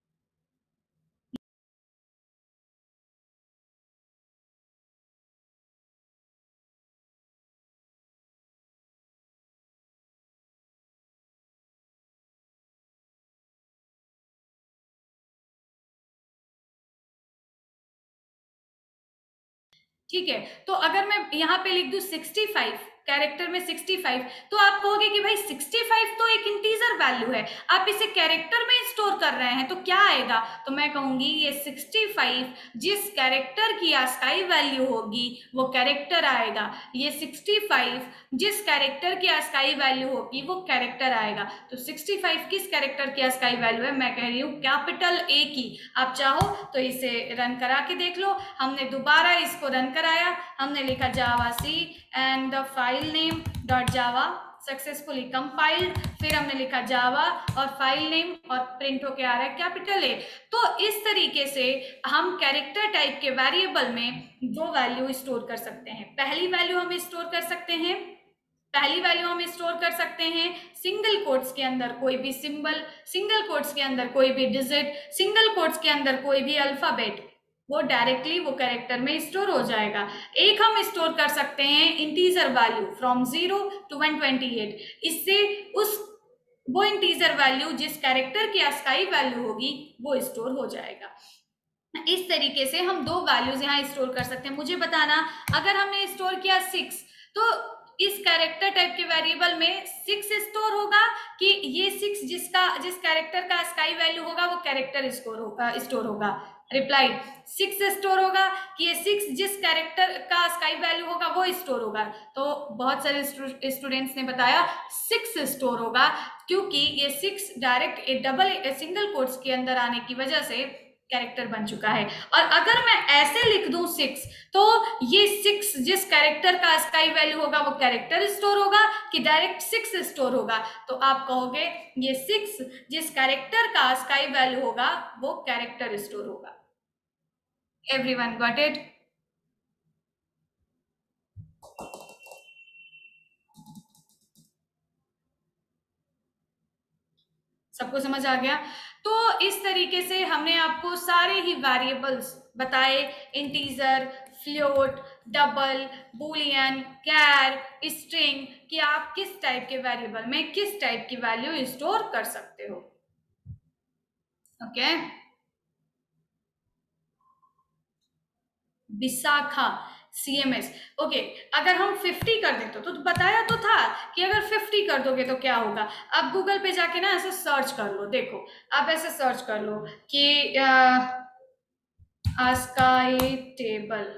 A: ठीक है। तो अगर मैं यहाँ पे लिख दूं 65, कैरेक्टर में 65, तो आप कहोगे कि भाई 65 तो एक इंटीजर वैल्यू है, आप इसे कैरेक्टर में स्टोर कर रहे हैं, तो क्या आएगा? तो मैं कहूंगी ये 65 जिस कैरेक्टर की ASCII वैल्यू होगी वो कैरेक्टर आएगा। ये 65 जिस कैरेक्टर की ASCII वैल्यू होगी वो कैरेक्टर आएगा। तो 65 किस कैरेक्टर की ASCII वैल्यू है? मैं कह रही हूँ कैपिटल ए की। आप चाहो तो इसे रन करा के देख लो। हमने दोबारा इसको रन कराया, हमने लिखा javac and the file name dot Java successfully compiled, फिर हमने लिखा जावा और फाइल नेम, और प्रिंट होके आ रहा है कैपिटल ए। तो इस तरीके से हम कैरेक्टर टाइप के वेरिएबल में 2 वैल्यू स्टोर कर सकते हैं। पहली वैल्यू हम स्टोर कर सकते हैं, पहली वैल्यू हम स्टोर कर सकते हैं सिंगल कोट्स के अंदर कोई भी सिंबल, सिंगल कोट्स के अंदर कोई भी डिजिट, सिंगल कोट्स के अंदर कोई भी अल्फाबेट, वो डायरेक्टली वो कैरेक्टर में स्टोर हो जाएगा। एक हम स्टोर कर सकते हैं इंटीजर वैल्यू फ्रॉम 0 to 128, इससे उस वो इंटीजर वैल्यू जिस कैरेक्टर की ASCII वैल्यू होगी वो स्टोर हो जाएगा। इस तरीके से हम दो वैल्यूज यहाँ स्टोर कर सकते हैं। मुझे बताना, अगर हमने स्टोर किया 6, तो इस कैरेक्टर टाइप के वेरिएबल में 6 स्टोर होगा कि ये 6 जिस कैरेक्टर का ASCII वैल्यू होगा वो कैरेक्टर स्टोर होगा। रिप्लाई 6 स्टोर होगा कि ये 6 जिस कैरेक्टर का ASCII वैल्यू होगा वो स्टोर होगा। तो बहुत सारे स्टूडेंट्स ने बताया 6 स्टोर होगा, क्योंकि ये 6 डायरेक्ट सिंगल कोट्स के अंदर आने की वजह से कैरेक्टर बन चुका है। और अगर मैं ऐसे लिख दूं 6, तो ये 6 जिस कैरेक्टर का ASCII वैल्यू होगा वो कैरेक्टर स्टोर होगा कि डायरेक्ट 6 स्टोर होगा। तो आप कहोगे ये 6 जिस कैरेक्टर का ASCII वैल्यू होगा वो कैरेक्टर स्टोर होगा। Everyone got it? सबको समझ आ गया? तो इस तरीके से हमने आपको सारे ही वेरिएबल्स बताए, integer, float, double, boolean, char, string, कि आप किस टाइप के वेरिएबल में किस टाइप की वैल्यू स्टोर कर सकते हो। Okay, Vishakha CMS। ओके, अगर हम 50 कर देते तो बताया तो था कि अगर 50 कर दोगे तो क्या होगा। अब गूगल पे जाके ना ऐसे सर्च कर लो, देखो आप ऐसे सर्च कर लो कि ASCII टेबल,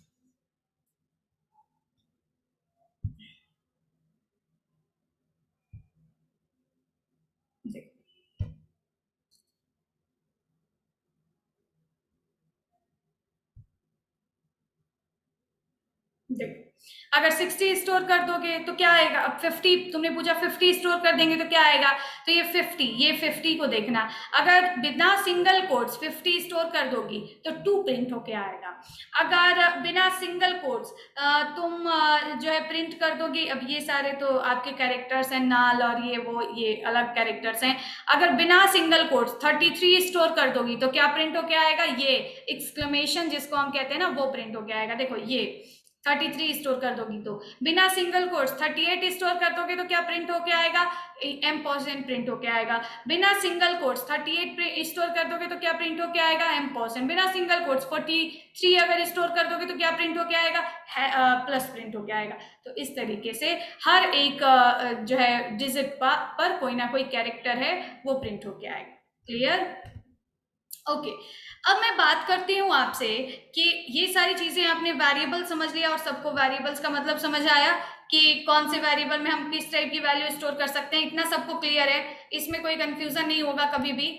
A: देखो अगर 60 स्टोर कर दोगे तो क्या आएगा। अब 50 तुमने पूछा 50 स्टोर कर देंगे तो क्या आएगा, तो ये 50 को देखना। अगर बिना सिंगल कोट्स 50 स्टोर कर दोगी तो 2 प्रिंट होके आएगा। अगर बिना सिंगल कोट्स तुम जो है प्रिंट कर दोगी, अब ये सारे तो आपके कैरेक्टर्स हैं, नाल और ये अलग कैरेक्टर्स हैं। अगर बिना सिंगल कोट्स 33 स्टोर कर दोगी तो क्या प्रिंट होके आएगा, ये एक्सक्लेमेशन जिसको हम कहते हैं ना वो प्रिंट होके आएगा। देखो ये 33 स्टोर कर दोगी तो, बिना सिंगल कोट्स 38 स्टोर कर दोगे तो क्या प्रिंट होके आएगा, एम्पॉसेंट प्रिंट होके आएगा। बिना सिंगल कोट्स 38 स्टोर कर दोगे तो क्या प्रिंट होके आएगा, एम्पॉसेंट। बिना सिंगल कोट्स 43 अगर स्टोर कर दोगे तो क्या प्रिंट होके आएगा, प्लस प्रिंट होके आएगा। तो इस तरीके से हर एक जो है डिजिट पर कोई ना कोई कैरेक्टर है वो प्रिंट होके आएगा। क्लियर? ओके, अब मैं बात करती हूँ आपसे कि ये सारी चीजें आपने वेरिएबल समझ लिया और सबको वेरिएबल्स का मतलब समझ आया कि कौन से वेरिएबल में हम किस टाइप की वैल्यू स्टोर कर सकते हैं। इतना सबको क्लियर है, इसमें कोई कंफ्यूजन नहीं होगा कभी भी।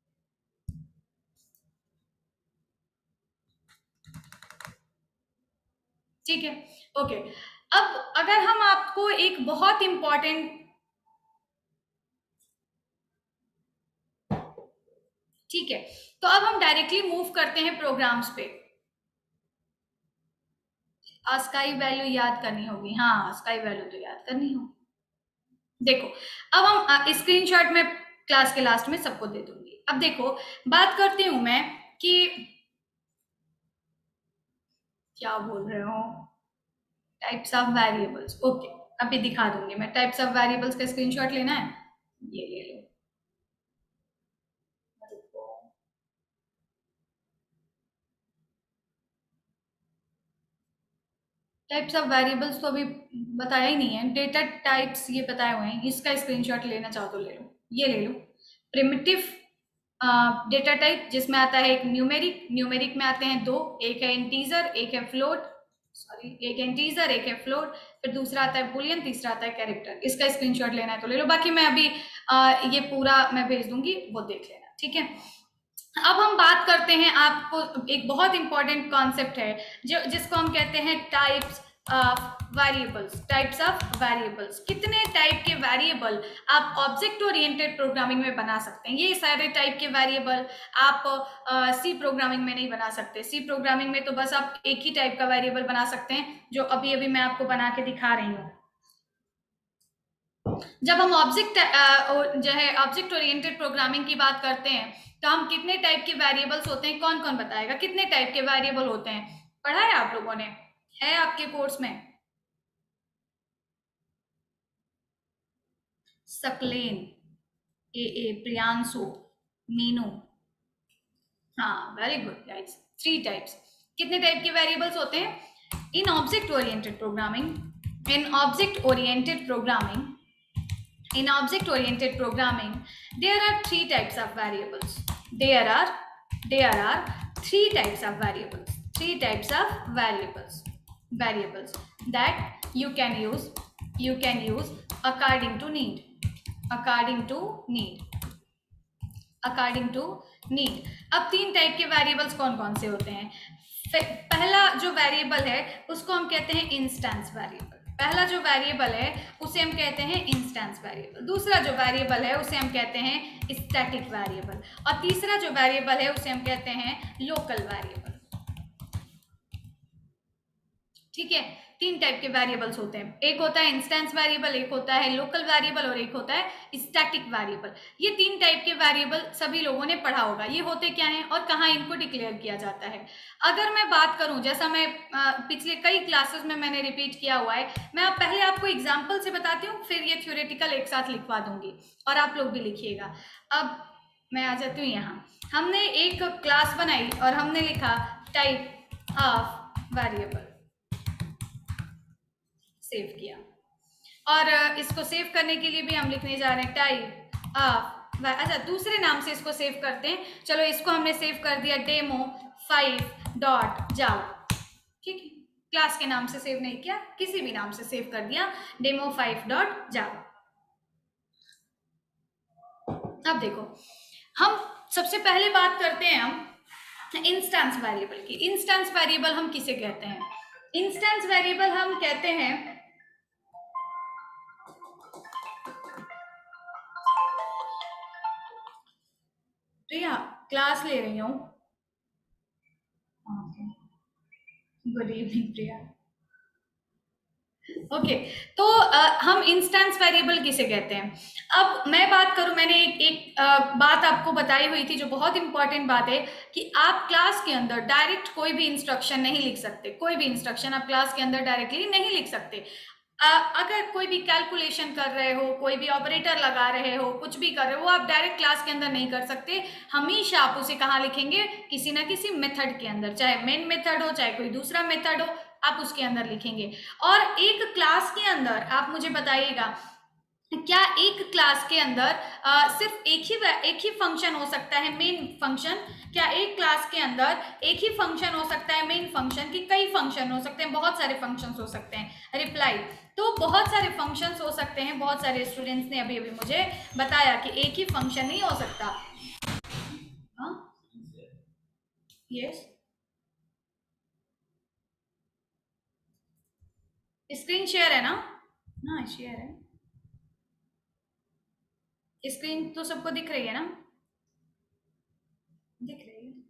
A: ठीक है, ओके। अब अगर हम आपको एक बहुत इंपॉर्टेंट, ठीक है, तो अब हम डायरेक्टली मूव करते हैं प्रोग्राम्स पे। ASCII वैल्यू याद करनी होगी, हाँ ASCII वैल्यू तो याद करनी होगी। देखो अब हम स्क्रीनशॉट में क्लास के लास्ट में सबको दे दूंगी। अब देखो बात करती हूं मैं कि क्या बोल रहे हो, टाइप्स ऑफ वेरिएबल्स। ओके, अभी दिखा दूंगी मैं। टाइप्स ऑफ वेरिएबल्स का स्क्रीनशॉट लेना है, ये ले लो। टाइप्स ऑफ वेरिएबल्स तो अभी बताया ही नहीं है, डेटा टाइप्स ये बताए हुए हैं। इसका स्क्रीनशॉट लेना चाहो तो ले लो, ये ले लो। प्रिमिटिव डेटा टाइप जिसमें आता है एक न्यूमेरिक, न्यूमेरिक में आते हैं दो, एक है इंटीजर एक है फ्लोट, सॉरी एक इंटीजर एक है फ्लोट, फिर दूसरा आता है बुलियन, तीसरा आता है कैरेक्टर। इसका स्क्रीनशॉट लेना है तो ले लो, बाकी मैं अभी ये पूरा मैं भेज दूंगी, वो देख लेना। ठीक है, अब हम बात करते हैं, आपको एक बहुत इंपॉर्टेंट कॉन्सेप्ट है जो जिसको हम कहते हैं types of variables. Types of variables, कितने टाइप के वेरिएबल आप ऑब्जेक्ट ओरिएंटेड प्रोग्रामिंग में बना सकते हैं। ये सारे टाइप के वेरिएबल आप सी प्रोग्रामिंग में नहीं बना सकते। सी प्रोग्रामिंग में तो बस आप एक ही टाइप का वेरिएबल बना सकते हैं, जो अभी अभी मैं आपको बना के दिखा रही हूँ। जब हम ऑब्जेक्ट जो है ऑब्जेक्ट ओरिएंटेड प्रोग्रामिंग की बात करते हैं तो हम कितने टाइप के वेरिएबल्स होते हैं, कौन कौन बताएगा कितने टाइप के वेरिएबल होते हैं? पढ़ा है आप लोगों ने, है आपके कोर्स में? सकलेन, ए प्रियांशु, मीनू, हाँ वेरी गुड गाइस। 3 टाइप्स। कितने टाइप के वेरिएबल्स होते हैं in object oriented programming? In object oriented programming, in object oriented programming there are 3 types of variables. There are 3 types of variables. 3 types of variables that you can use according to need. according to need. अब 3 type के variables कौन कौन से होते हैं? पहला जो variable है उसको हम कहते हैं इंस्टेंस वेरिएबल। पहला जो वेरिएबल है उसे हम कहते हैं इंस्टेंस वेरिएबल। दूसरा जो वेरिएबल है उसे हम कहते हैं स्टैटिक वेरिएबल। और तीसरा जो वेरिएबल है उसे हम कहते हैं लोकल वेरिएबल। ठीक है, 3 टाइप के वेरिएबल्स होते हैं। एक होता है इंस्टेंस वेरिएबल, एक होता है लोकल वेरिएबल और एक होता है स्टैटिक वेरिएबल। ये 3 टाइप के वेरिएबल सभी लोगों ने पढ़ा होगा। ये होते क्या हैं और कहाँ इनको डिक्लेयर किया जाता है? अगर मैं बात करूं, जैसा मैं पिछले कई क्लासेस में मैंने रिपीट किया हुआ है, मैं पहले आपको एग्जाम्पल से बताती हूँ, फिर ये थ्योरेटिकल एक साथ लिखवा दूंगी और आप लोग भी लिखिएगा। अब मैं आ जाती हूँ यहाँ। हमने एक क्लास बनाई और हमने लिखा टाइप ऑफ वेरिएबल, सेव किया। और इसको सेव करने के लिए भी हम लिखने जा रहे हैं टाइप ऑफ, अच्छा दूसरे नाम से इसको सेव करते हैं। चलो इसको हमने सेव कर दिया demo5.java। ठीक है, क्लास के नाम से सेव नहीं किया, किसी भी नाम से सेव कर दिया demo5.java। अब देखो, हम सबसे पहले बात करते हैं हम इंस्टेंस वेरिएबल की। इंस्टेंस वेरिएबल हम किसे कहते हैं? इंस्टेंस वेरिएबल हम कहते हैं प्रिया, क्लास ले रही हूँ। गुड इवनिंग प्रिया। ओके, तो हम इंस्टेंस वेरिएबल किसे कहते हैं? अब मैं बात करूं, मैंने एक बात आपको बताई हुई थी जो बहुत इंपॉर्टेंट बात है कि आप क्लास के अंदर डायरेक्ट कोई भी इंस्ट्रक्शन नहीं लिख सकते। कोई भी इंस्ट्रक्शन आप क्लास के अंदर डायरेक्टली नहीं लिख सकते। अगर कोई भी कैलकुलेशन कर रहे हो, कोई भी ऑपरेटर लगा रहे हो, कुछ भी कर रहे हो, वो आप डायरेक्ट क्लास के अंदर नहीं कर सकते। हमेशा आप उसे कहाँ लिखेंगे? किसी ना किसी मेथड के अंदर, चाहे मेन मेथड हो चाहे कोई दूसरा मेथड हो, आप उसके अंदर लिखेंगे। और एक क्लास के अंदर आप मुझे बताइएगा, क्या एक क्लास के अंदर सिर्फ एक ही फंक्शन हो सकता है, मेन फंक्शन? क्या एक क्लास के अंदर एक ही फंक्शन हो सकता है मेन फंक्शन, की कई फंक्शन हो सकते हैं? बहुत सारे फंक्शंस हो सकते हैं। रिप्लाई, तो बहुत सारे फंक्शंस हो सकते हैं। बहुत सारे स्टूडेंट्स ने अभी अभी मुझे बताया कि एक ही फंक्शन नहीं हो सकता। हाँ, यस, स्क्रीन शेयर है ना? हाँ शेयर है, स्क्रीन तो सबको दिख रही है ना? दिख रही है।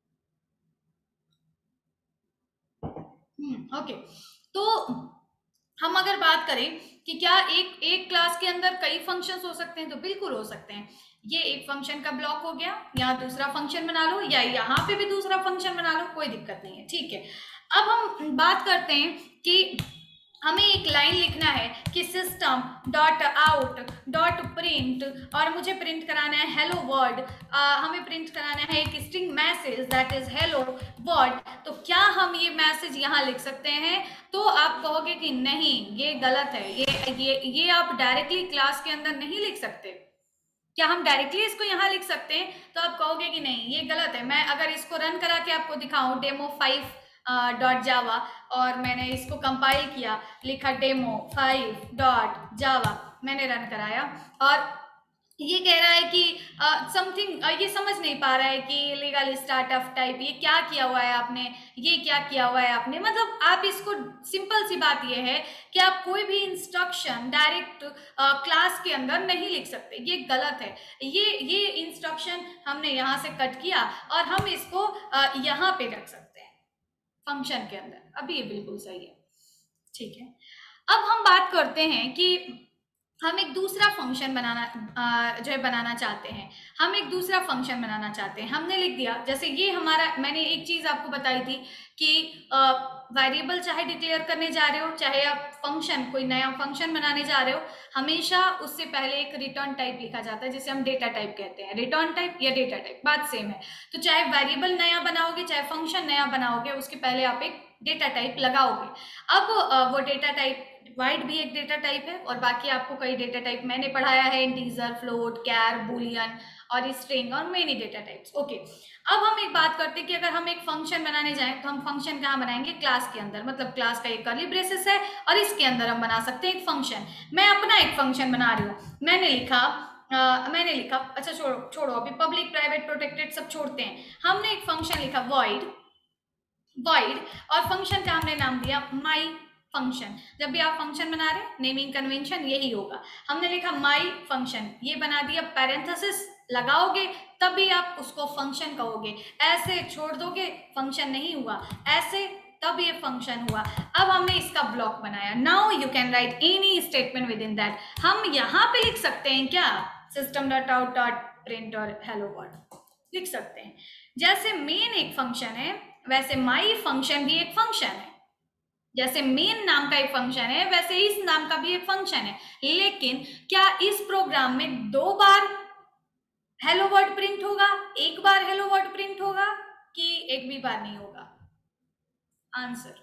A: ओके, तो हम अगर बात करें कि क्या एक क्लास के अंदर कई फंक्शंस हो सकते हैं, तो बिल्कुल हो सकते हैं। ये एक फंक्शन का ब्लॉक हो गया, यहाँ दूसरा फंक्शन बना लो, या यहाँ पे भी दूसरा फंक्शन बना लो, कोई दिक्कत नहीं है। ठीक है, अब हम बात करते हैं कि हमें एक लाइन लिखना है कि system dot out dot print, और मुझे प्रिंट कराना है हेलो वर्ल्ड। हमें प्रिंट कराना है एक string message that is hello world. तो क्या हम ये मैसेज यहाँ लिख सकते हैं? तो आप कहोगे कि नहीं, ये गलत है, ये आप डायरेक्टली क्लास के अंदर नहीं लिख सकते। क्या हम डायरेक्टली इसको यहाँ लिख सकते हैं? तो आप कहोगे कि नहीं, ये गलत है। मैं अगर इसको रन करा के आपको दिखाऊं demo5.java, और मैंने इसको कंपाइल किया, लिखा demo5.java, मैंने रन कराया, और ये कह रहा है कि समथिंग, ये समझ नहीं पा रहा है कि लीगल स्टार्टअप टाइप, ये क्या किया हुआ है आपने, ये क्या किया हुआ है आपने। मतलब आप इसको, सिंपल सी बात ये है कि आप कोई भी इंस्ट्रक्शन डायरेक्ट क्लास के अंदर नहीं लिख सकते, ये गलत है। ये इंस्ट्रक्शन हमने यहाँ से कट किया और हम इसको यहाँ पे रख सकते हैं फंक्शन के अंदर। अभी ये बिल्कुल सही है। ठीक है, अब हम बात करते हैं कि हम एक दूसरा फंक्शन बनाना जो है बनाना चाहते हैं, हम एक दूसरा फंक्शन बनाना चाहते हैं। हमने लिख दिया, जैसे ये हमारा, मैंने एक चीज आपको बताई थी कि वेरिएबल चाहे डिक्लेयर करने जा रहे हो, चाहे आप फंक्शन, कोई नया फंक्शन बनाने जा रहे हो, हमेशा उससे पहले एक रिटर्न टाइप लिखा जाता है, जिसे हम डेटा टाइप कहते हैं। रिटर्न टाइप या डेटा टाइप बात सेम है। तो चाहे वेरिएबल नया बनाओगे, चाहे फंक्शन नया बनाओगे, उसके पहले आप एक डेटा टाइप लगाओगे। अब वो डेटा टाइप, वाइड भी एक डेटा टाइप है, और बाकी आपको कई डेटा टाइप मैंने पढ़ाया है, इंटीजर, फ्लोट, कैर, बुलियन और स्ट्रिंग और मेनी डेटा टाइप्स। ओके, अब हम एक बात करते हैं कि अगर हम एक फंक्शन बनाने जाएं तो हम फंक्शन कहाँ बनाएंगे? क्लास के अंदर, मतलब क्लास का एक कर्ली ब्रेसेस है और इसके अंदर हम बना सकते हैं एक फंक्शन। मैं अपना एक फंक्शन बना रही हूँ, मैंने लिखा, अच्छा छोड़ो छोड़ो, अभी पब्लिक, प्राइवेट, प्रोटेक्टेड सब छोड़ते हैं। हमने एक फंक्शन लिखा वॉइड, और फंक्शन का हमने नाम दिया माई फंक्शन। जब भी आप फंक्शन बना रहे, नेमिंग कन्वेंशन यही होगा। हमने लिखा माई फंक्शन, ये बना दिया, पैरेंथेसिस लगाओगे तभी आप उसको फंक्शन कहोगे। ऐसे छोड़ दोगे फंक्शन नहीं हुआ, ऐसे तब ये फंक्शन हुआ। अब हमने इसका ब्लॉक बनाया। Now you can write any statement within that. हम यहाँ पे लिख सकते हैं क्या? System dot out dot print और हेलो वर्ल्ड लिख सकते हैं। जैसे मेन एक फंक्शन है, वैसे माई फंक्शन भी एक फंक्शन है। जैसे मेन नाम का एक फंक्शन है, वैसे इस नाम का भी एक फंक्शन है। लेकिन क्या इस प्रोग्राम में 2 बार हेलो वर्ड प्रिंट होगा, एक बार हेलो वर्ड प्रिंट होगा, कि एक भी बार नहीं होगा? आंसर,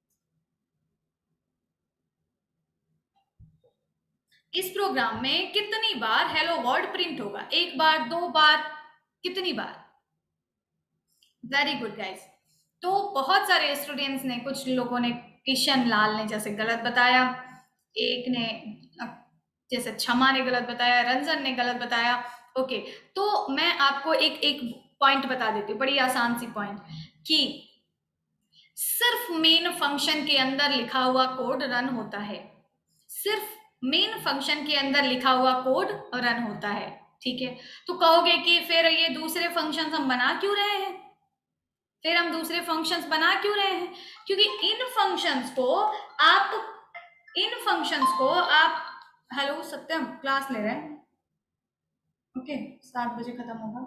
A: इस प्रोग्राम में कितनी बार हेलो वर्ड प्रिंट होगा? एक बार, 2 बार, कितनी बार? Very good guys. तो बहुत सारे स्टूडेंट्स ने, कुछ लोगों ने, किशन लाल ने जैसे गलत बताया, एक ने जैसे क्षमा ने गलत बताया, रंजन ने गलत बताया। ओके, तो मैं आपको एक एक पॉइंट बता देती हूँ, बड़ी आसान सी पॉइंट, कि सिर्फ मेन फंक्शन के अंदर लिखा हुआ कोड रन होता है। सिर्फ मेन फंक्शन के अंदर लिखा हुआ कोड रन होता है, ठीक है? तो कहोगे कि फिर ये दूसरे फंक्शन हम बना क्यों रहे हैं? फिर हम दूसरे फंक्शंस बना क्यों रहे हैं? क्योंकि इन फंक्शंस को आप, हेलो सत्यम, क्लास ले रहे हैं, ओके, 7 बजे खत्म होगा।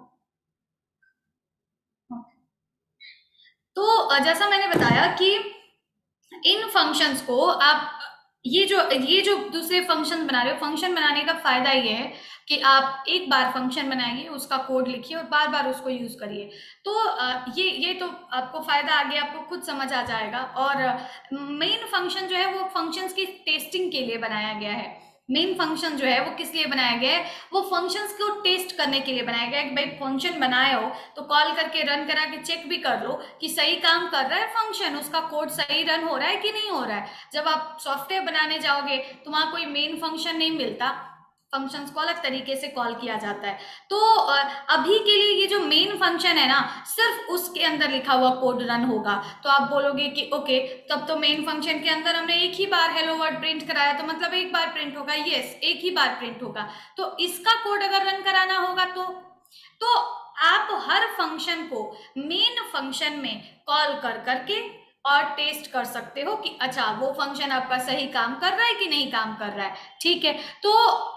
A: तो जैसा मैंने बताया कि इन फंक्शंस को आप, ये जो दूसरे फंक्शन बना रहे हो, फंक्शन बनाने का फायदा ये है कि आप एक बार फंक्शन बनाइए, उसका कोड लिखिए और बार बार उसको यूज करिए। तो ये तो आपको फायदा आगे आपको खुद समझ आ जाएगा। और मेन फंक्शन जो है वो फंक्शंस की टेस्टिंग के लिए बनाया गया है। मेन फंक्शन जो है वो किस लिए बनाया गया है? वो फंक्शंस को टेस्ट करने के लिए बनाया गया है कि भाई फंक्शन बनाए हो तो कॉल करके रन करा के चेक भी कर लो कि सही काम कर रहा है फंक्शन, उसका कोड सही रन हो रहा है कि नहीं हो रहा है। जब आप सॉफ्टवेयर बनाने जाओगे तो वहां कोई मेन फंक्शन नहीं मिलता, फंक्शंस को अलग तरीके से कॉल किया जाता है। तो अभी के लिए ये जो मेन फंक्शन है ना, सिर्फ उसके अंदर लिखा हुआ कोड रन होगा। तो आप बोलोगे कि ओके, तब तो मेन फंक्शन के अंदर हमने एक ही बार हेलो वर्ड प्रिंट कराया, तो मतलब एक बार प्रिंट होगा। यस, एक ही बार प्रिंट होगा। तो इसका कोड अगर रन कराना होगा तो आप हर फंक्शन को मेन फंक्शन में कॉल कर करके और टेस्ट कर सकते हो कि अच्छा वो फंक्शन आपका सही काम कर रहा है कि नहीं काम कर रहा है, ठीक है? तो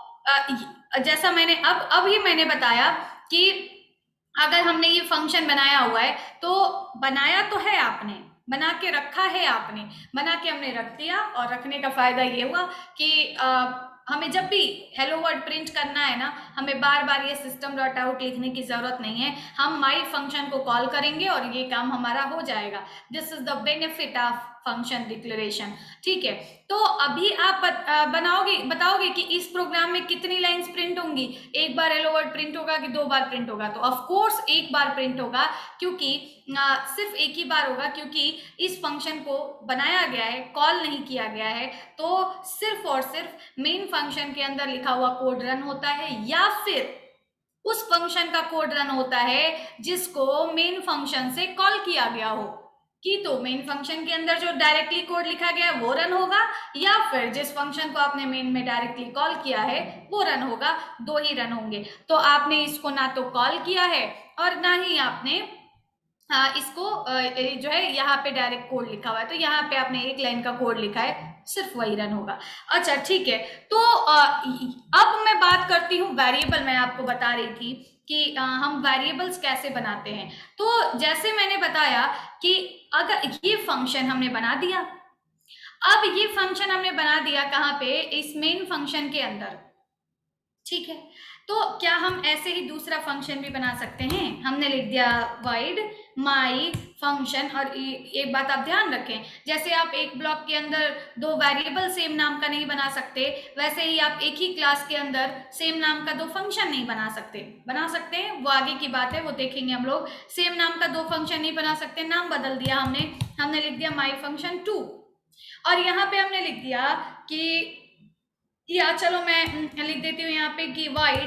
A: जैसा मैंने अब ही मैंने बताया कि अगर हमने ये फंक्शन बनाया हुआ है, तो बनाया तो है आपने, बना के रखा है आपने, बना के हमने रख दिया, और रखने का फायदा ये हुआ कि हमें जब भी हेलो वर्ड प्रिंट करना है ना, हमें बार बार ये सिस्टम डॉट आउट लिखने की जरूरत नहीं है। हम माई फंक्शन को कॉल करेंगे और ये काम हमारा हो जाएगा। This is the benefit of function declaration, ठीक है? तो अभी आप बताओगे कि इस प्रोग्राम में कितनी लाइंस प्रिंट होंगी? एक बार हेलो वर्ड प्रिंट होगा कि 2 बार प्रिंट होगा? तो ऑफ कोर्स एक बार प्रिंट होगा, क्योंकि सिर्फ एक ही बार होगा, क्योंकि इस फंक्शन को बनाया गया है, कॉल नहीं किया गया है। तो सिर्फ और सिर्फ मेन फंक्शन के अंदर लिखा हुआ कोड रन होता है, या फिर उस फंक्शन का कोड रन होता है जिसको मेन फंक्शन से कॉल किया गया हो। कि तो मेन फंक्शन के अंदर जो डायरेक्टली कोड लिखा गया है वो रन होगा, या फिर जिस फंक्शन को आपने मेन में डायरेक्टली कॉल किया है वो रन होगा। 2 ही रन होंगे। तो आपने इसको ना तो कॉल किया है और ना ही आपने इसको जो है यहाँ पे डायरेक्ट कोड लिखा हुआ है, तो यहाँ पे आपने एक लाइन का कोड लिखा है, सिर्फ वही रन होगा। अच्छा ठीक है, तो अब मैं बात करती हूँ वेरिएबल। मैं आपको बता रही थी कि हम वेरिएबल्स कैसे बनाते हैं। तो जैसे मैंने बताया कि अगर ये फंक्शन हमने बना दिया, अब ये फंक्शन हमने बना दिया कहाँ पे, इस मेन फंक्शन के अंदर, ठीक है। तो क्या हम ऐसे ही दूसरा फंक्शन भी बना सकते हैं? हमने लिख दिया void my फंक्शन, और एक बात आप ध्यान रखें, जैसे आप एक ब्लॉक के अंदर दो वेरिएबल सेम नाम का नहीं बना सकते, वैसे ही आप एक ही क्लास के अंदर सेम नाम का दो फंक्शन नहीं बना सकते। बना सकते हैं, वो आगे की बात है, वो देखेंगे हम लोग। सेम नाम का दो फंक्शन नहीं बना सकते, नाम बदल दिया हमने लिख दिया my function 2, और यहाँ पे हमने लिख दिया कि, या चलो मैं लिख देती हूँ यहाँ पे कि void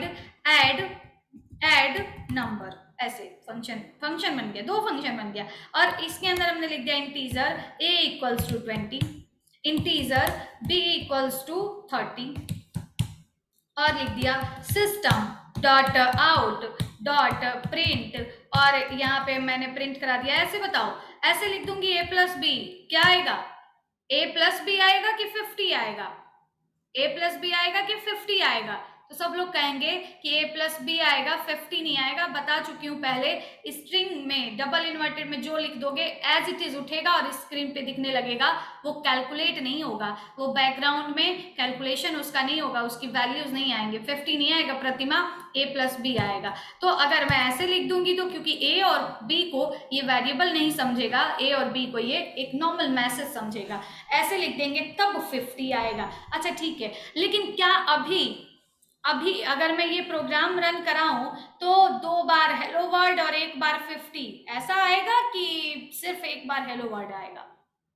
A: add number, ऐसे फंक्शन बन गया, दो फंक्शन बन गया। और इसके अंदर हमने लिख दिया integer a equals to 20, integer b equals to 30, और लिख दिया system dot out dot print, और यहाँ पे मैंने प्रिंट करा दिया। ऐसे बताओ, ऐसे लिख दूंगी a प्लस बी, क्या आएगा? a प्लस बी आएगा कि 50 आएगा? a प्लस बी आएगा कि 50 आएगा? तो सब लोग कहेंगे कि a प्लस बी आएगा, 50 नहीं आएगा। बता चुकी हूँ पहले, स्ट्रिंग में डबल इन्वर्टेड में जो लिख दोगे एज इट इज उठेगा और स्क्रीन पे दिखने लगेगा, वो कैलकुलेट नहीं होगा, वो बैकग्राउंड में कैलकुलेशन उसका नहीं होगा, उसकी वैल्यूज नहीं आएंगे। 50 नहीं आएगा प्रतिमा, a प्लस बी आएगा। तो अगर मैं ऐसे लिख दूंगी तो क्योंकि a और b को ये वेरिएबल नहीं समझेगा, a और b को ये एक नॉर्मल मैसेज समझेगा, ऐसे लिख देंगे तब 50 आएगा। अच्छा ठीक है, लेकिन क्या अभी अगर मैं ये प्रोग्राम रन कराऊं तो 2 बार हेलो वर्ल्ड और 1 बार 50 ऐसा आएगा कि सिर्फ 1 बार हेलो वर्ल्ड आएगा?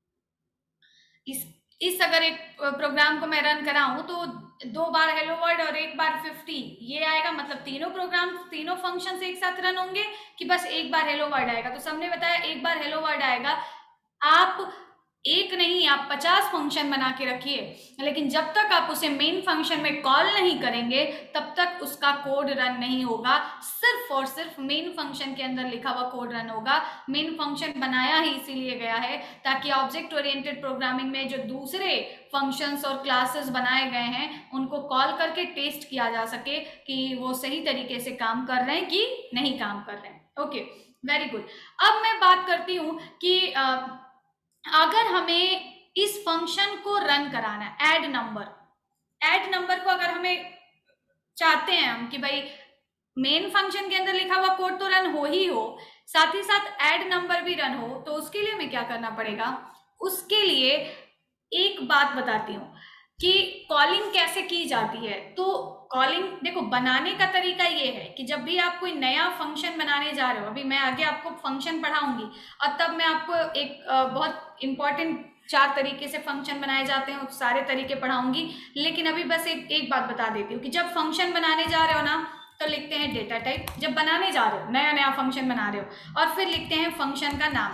A: इस अगर एक प्रोग्राम को मैं रन कराऊं तो 2 बार हेलो वर्ल्ड और 1 बार 50 ये आएगा, मतलब तीनों प्रोग्राम, तीनों फंक्शन एक साथ रन होंगे कि बस 1 बार हेलो वर्ल्ड आएगा? तो सबने बताया 1 बार हेलो वर्ल्ड आएगा। आप एक नहीं, आप 50 फंक्शन बना के रखिए, लेकिन जब तक आप उसे मेन फंक्शन में कॉल नहीं करेंगे तब तक उसका कोड रन नहीं होगा। सिर्फ और सिर्फ मेन फंक्शन के अंदर लिखा हुआ कोड रन होगा। मेन फंक्शन बनाया ही इसीलिए गया है ताकि ऑब्जेक्ट ओरिएंटेड प्रोग्रामिंग में जो दूसरे फंक्शंस और क्लासेस बनाए गए हैं उनको कॉल करके टेस्ट किया जा सके कि वो सही तरीके से काम कर रहे हैं कि नहीं काम कर रहे हैं। Okay, very good. अब मैं बात करती हूँ कि अगर हमें इस फंक्शन को रन कराना है, ऐड नंबर को अगर हमें चाहते हैं हम कि भाई मेन फंक्शन के अंदर लिखा हुआ कोड तो रन हो ही हो, साथ ही साथ ऐड नंबर भी रन हो, तो उसके लिए हमें क्या करना पड़ेगा? उसके लिए एक बात बताती हूँ कि कॉलिंग कैसे की जाती है। तो कॉलिंग देखो, बनाने का तरीका ये है कि जब भी आप कोई नया फंक्शन बनाने जा रहे हो, अभी मैं आगे आपको फंक्शन पढ़ाऊंगी और तब मैं आपको एक बहुत इंपॉर्टेंट 4 तरीके से फंक्शन बनाए जाते हैं, सारे तरीके पढ़ाऊंगी, लेकिन अभी बस एक बात बता देती हूँ कि जब फंक्शन बनाने जा रहे हो ना तो लिखते हैं डेटा टाइप, जब बनाने जा रहे हो नया फंक्शन बना रहे हो, और फिर लिखते हैं फंक्शन का नाम,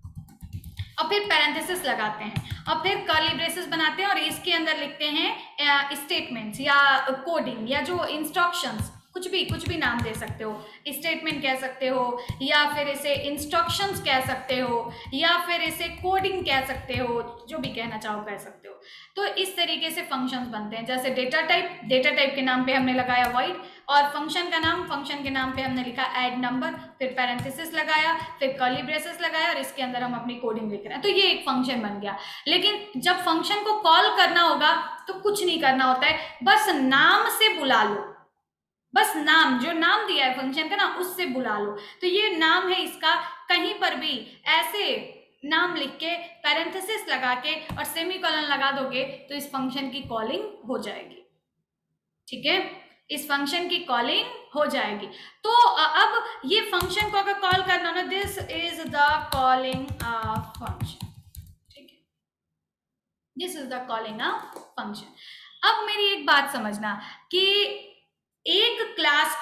A: और फिर पैरेंथेसिस लगाते हैं, और फिर कर्ली ब्रेसेस बनाते हैं और इसके अंदर लिखते हैं स्टेटमेंट्स या कोडिंग या जो इंस्ट्रक्शंस, कुछ भी नाम दे सकते हो, स्टेटमेंट कह सकते हो या फिर इसे इंस्ट्रक्शंस कह सकते हो या फिर इसे कोडिंग कह सकते हो, जो भी कहना चाहो कह सकते हो। तो इस तरीके से फंक्शंस बनते हैं। जैसे डेटा टाइप के नाम पे हमने लगाया void, और फंक्शन के नाम पे हमने लिखा ऐड नंबर, फिर पैरेंथेसिस लगाया, फिर कर्ली ब्रेसेस लगाया और इसके अंदर हम अपनी कोडिंग लिख रहे हैं, तो ये एक फंक्शन बन गया। लेकिन जब फंक्शन को कॉल करना होगा तो कुछ नहीं करना होता है, बस नाम से बुला लो, बस नाम, जो नाम दिया है फंक्शन का ना उससे बुला लो। तो ये नाम है इसका, कहीं पर भी ऐसे नाम लिख के पैरेंथेसिस लगा के और सेमीकोलन लगा दोगे तो इस फंक्शन की कॉलिंग हो जाएगी। ठीक है, इस फंक्शन की कॉलिंग हो जाएगी। तो अब ये फंक्शन को अगर कॉल करना हो ना, this is the calling function, ठीक है, this is the calling function. अब मेरी एक बात समझना कि एक क्लास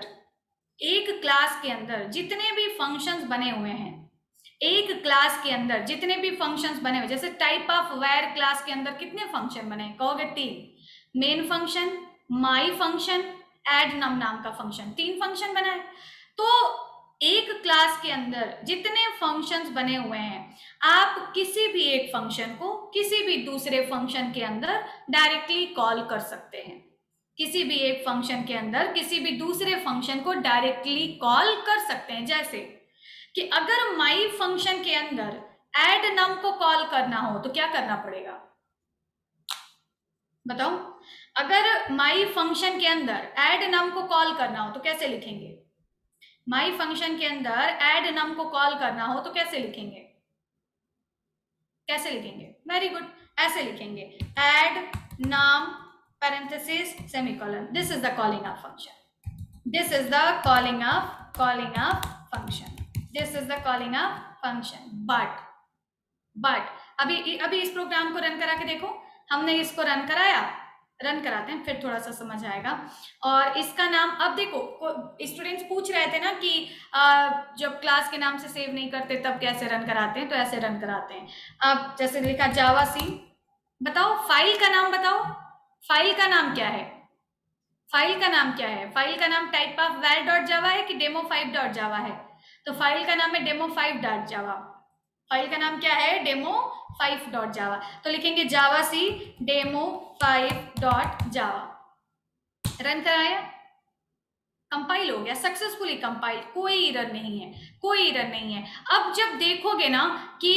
A: के अंदर जितने भी फंक्शंस बने हुए हैं, एक क्लास के अंदर जितने भी फंक्शंस बने हुए, जैसे टाइप ऑफ वेयर क्लास के अंदर कितने फंक्शन बने हैं? कहोगे 3, main function, my function, add नाम का फंक्शन, 3 फंक्शन बना है। तो एक क्लास के अंदर जितने फंक्शंस बने हुए हैं, आप किसी भी एक फंक्शन को किसी भी दूसरे फंक्शन के अंदर डायरेक्टली कॉल कर सकते हैं। किसी भी एक फंक्शन के अंदर किसी भी दूसरे फंक्शन को डायरेक्टली कॉल कर सकते हैं। जैसे कि अगर माई फंक्शन के अंदर एड नम को कॉल करना हो तो क्या करना पड़ेगा, बताओ। अगर माई फंक्शन के अंदर एड नम को कॉल करना हो तो कैसे लिखेंगे? माई फंक्शन के अंदर एड नम को कॉल करना हो तो कैसे लिखेंगे? कैसे लिखेंगे? वेरी गुड, ऐसे लिखेंगे, add num parenthesis semicolon. This is the calling up function. This is the calling up function. This is the calling up function. But अभी इस प्रोग्राम को रन करा के देखो। हमने इसको रन कराया, रन कराते हैं फिर थोड़ा सा समझ आएगा। और इसका नाम, अब देखो स्टूडेंट्स पूछ रहे थे ना कि जब क्लास के नाम से सेव नहीं करते तब कैसे रन कराते हैं, तो ऐसे रन कराते हैं। अब जैसे लिखा जावा सी, बताओ फाइल का नाम बताओ, फाइल का नाम क्या है? फाइल का नाम क्या है? फाइल का नाम type of var dot Java है कि डेमो 5 डॉट जावा है? तो फाइल का नाम है डेमो 5 डॉट जावा। फाइल का नाम क्या है? Demo 5 dot Java. तो लिखेंगे Java C demo 5 dot Java. Run कराया, कंपाइल हो गया, सक्सेसफुली कंपाइल, कोई एरर नहीं है, कोई एरर नहीं है। अब जब देखोगे ना कि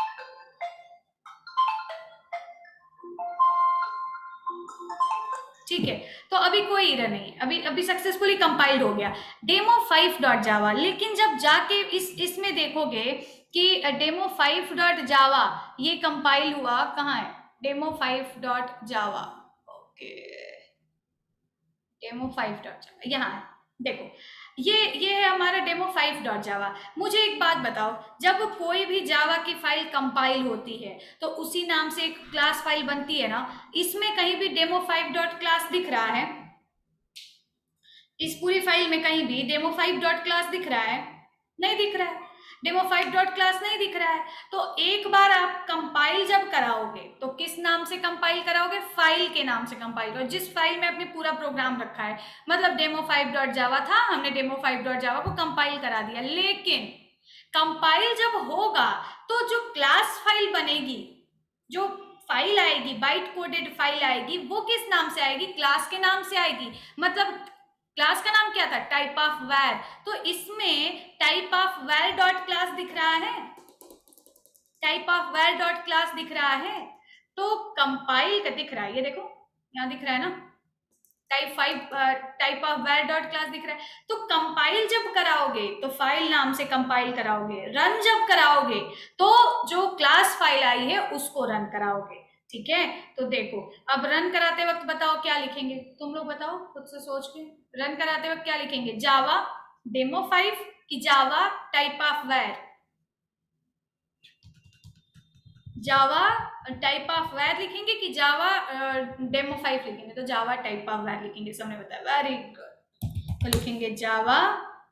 A: ठीक है, तो अभी कोई एरर नहीं है, अभी सक्सेसफुली कंपाइल्ड हो गया डेमो 5 डॉट जावा। लेकिन जब जाके इसमें देखोगे कि डेमो 5 डॉट जावा ये कंपाइल हुआ कहाँ है? Demo 5 dot Java, okay, demo 5 dot Java यहाँ है। देखो ये है हमारा डेमो 5 डॉट जावा। मुझे एक बात बताओ, जब कोई भी जावा की फाइल कंपाइल होती है तो उसी नाम से एक क्लास फाइल बनती है ना, इसमें कहीं भी डेमो 5 डॉट क्लास दिख रहा है? इस पूरी फाइल में कहीं भी डेमो 5 डॉट क्लास दिख रहा है? नहीं दिख रहा है, डेमो 5 डॉट क्लास नहीं दिख रहा है। तो एक बार आप कंपाइल जब कराओगे तो किस नाम से कंपाइल कराओगे? फाइल के नाम से कंपाइल करो, जिस फाइल में आपने पूरा प्रोग्राम रखा है। मतलब डेमो 5 डॉट जावा था, हमने डेमो 5 डॉट जावा को कंपाइल करा दिया, लेकिन कंपाइल जब होगा तो जो क्लास फाइल बनेगी, जो फाइल आएगी, बाइट कोडेड फाइल आएगी, वो किस नाम से आएगी? क्लास के नाम से आएगी। मतलब क्लास का नाम क्या था? Type of var. तो इसमें type of var dot class दिख रहा है, type of var dot class दिख रहा है, तो कंपाइल का दिख रहा है, ये देखो यहाँ दिख रहा है ना, type of var dot class दिख रहा है। तो कंपाइल जब कराओगे तो फाइल नाम से कंपाइल कराओगे, रन जब कराओगे तो जो क्लास फाइल आई है उसको रन कराओगे, ठीक है। तो देखो अब रन कराते वक्त बताओ क्या लिखेंगे, तुम लोग बताओ खुद से सोच के, रन कराते वक्त क्या लिखेंगे? जावा डेमो 5 कि Java type of var? Java type of var लिखेंगे कि जावा डेमो 5 लिखेंगे? तो जावा टाइप ऑफ वर लिखेंगे, सबने बताया, वेरी गुड। तो लिखेंगे Java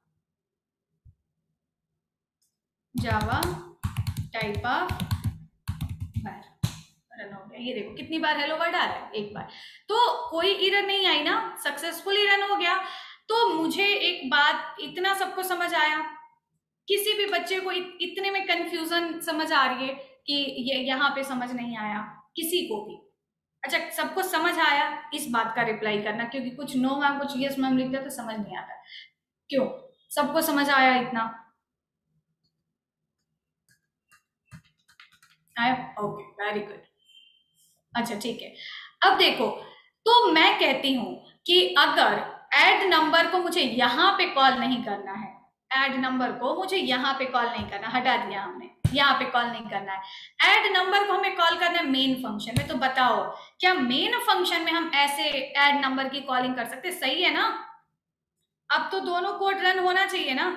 A: type of var, run हो गया। ये देखो कितनी बार हेलो वर्ड आ रहा है? एक बार। तो कोई एरर नहीं आई ना, सक्सेसफुली रन हो गया। तो मुझे एक बात, इतना सबको समझ आया? किसी भी बच्चे को इतने में कंफ्यूजन समझ आ रही है कि ये यहाँ पे समझ नहीं आया? किसी को भी? अच्छा, सबको समझ आया? इस बात का रिप्लाई करना, क्योंकि कुछ नो मैम कुछ यस मैम लिखते तो समझ नहीं आता। क्यों सबको समझ आया? इतना आया? Okay, very good. अच्छा ठीक है, अब देखो, तो मैं कहती हूं कि अगर ऐड नंबर को मुझे यहाँ पे कॉल नहीं करना है, ऐड नंबर को मुझे यहाँ पे कॉल नहीं करना, हटा दिया हमने, यहाँ पे कॉल नहीं करना है, ऐड नंबर को हमें कॉल करना है मेन फंक्शन में। तो बताओ क्या मेन फंक्शन में हम ऐसे ऐड नंबर की कॉलिंग कर सकते? सही है ना? अब तो दोनों कोड रन होना चाहिए ना?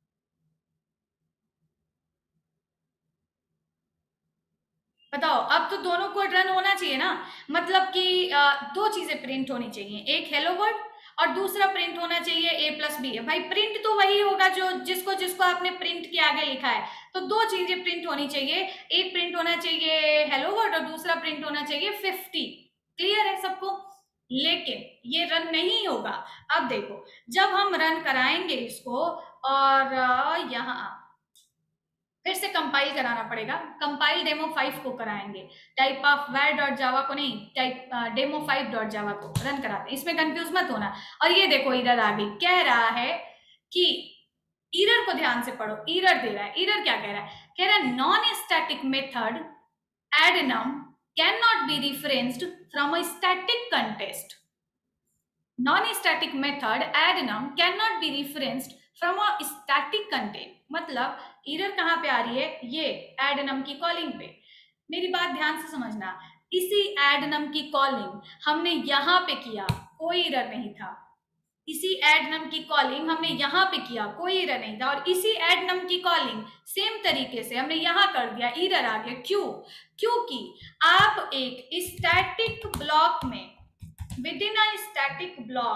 A: बताओ, अब तो दोनों कोड रन होना चाहिए ना? मतलब कि दो चीजें प्रिंट होनी चाहिए, एक हेलो वर्ड और दूसरा प्रिंट होना चाहिए A+B है। भाई प्रिंट तो वही होगा जो जिसको जिसको आपने प्रिंट के आगे लिखा है। तो दो चीजें प्रिंट होनी चाहिए, एक प्रिंट होना चाहिए हेलो वर्ड और दूसरा प्रिंट होना चाहिए 50। क्लियर है सबको? लेकिन ये रन नहीं होगा। अब देखो, जब हम रन कराएंगे इसको और यहाँ फिर से कंपाइल कराना पड़ेगा। कंपाइल डेमो 5 को कराएंगे, type of var dot Java को नहीं, टाइप डेमो 5 डॉट जावा को रन कराते हैं। इसमें कंफ्यूज मत होना। और ये देखो इधर आगे कह रहा है कि एरर को ध्यान से पढ़ो, एरर दे रहा है। एरर क्या कह रहा है? कह रहा है non static method addendum cannot be referenced from a static context. Non-static method addendum cannot be referenced from a static content. मतलब एरर कहाँ पे आ रही है? ये addendum की कॉलिंग पे। मेरी बात ध्यान से समझना, इसी addendum की कॉलिंग हमने यहाँ पे किया, कोई एरर नहीं था। इसी addendum की कॉलिंग हमने यहाँ पे किया, कोई एरर नहीं था। और इसी addendum की कॉलिंग सेम तरीके से हमने यहाँ कर दिया, एरर आ गया। क्यों? क्योंकि आप एक स्टैटिक ब्लॉक में within a static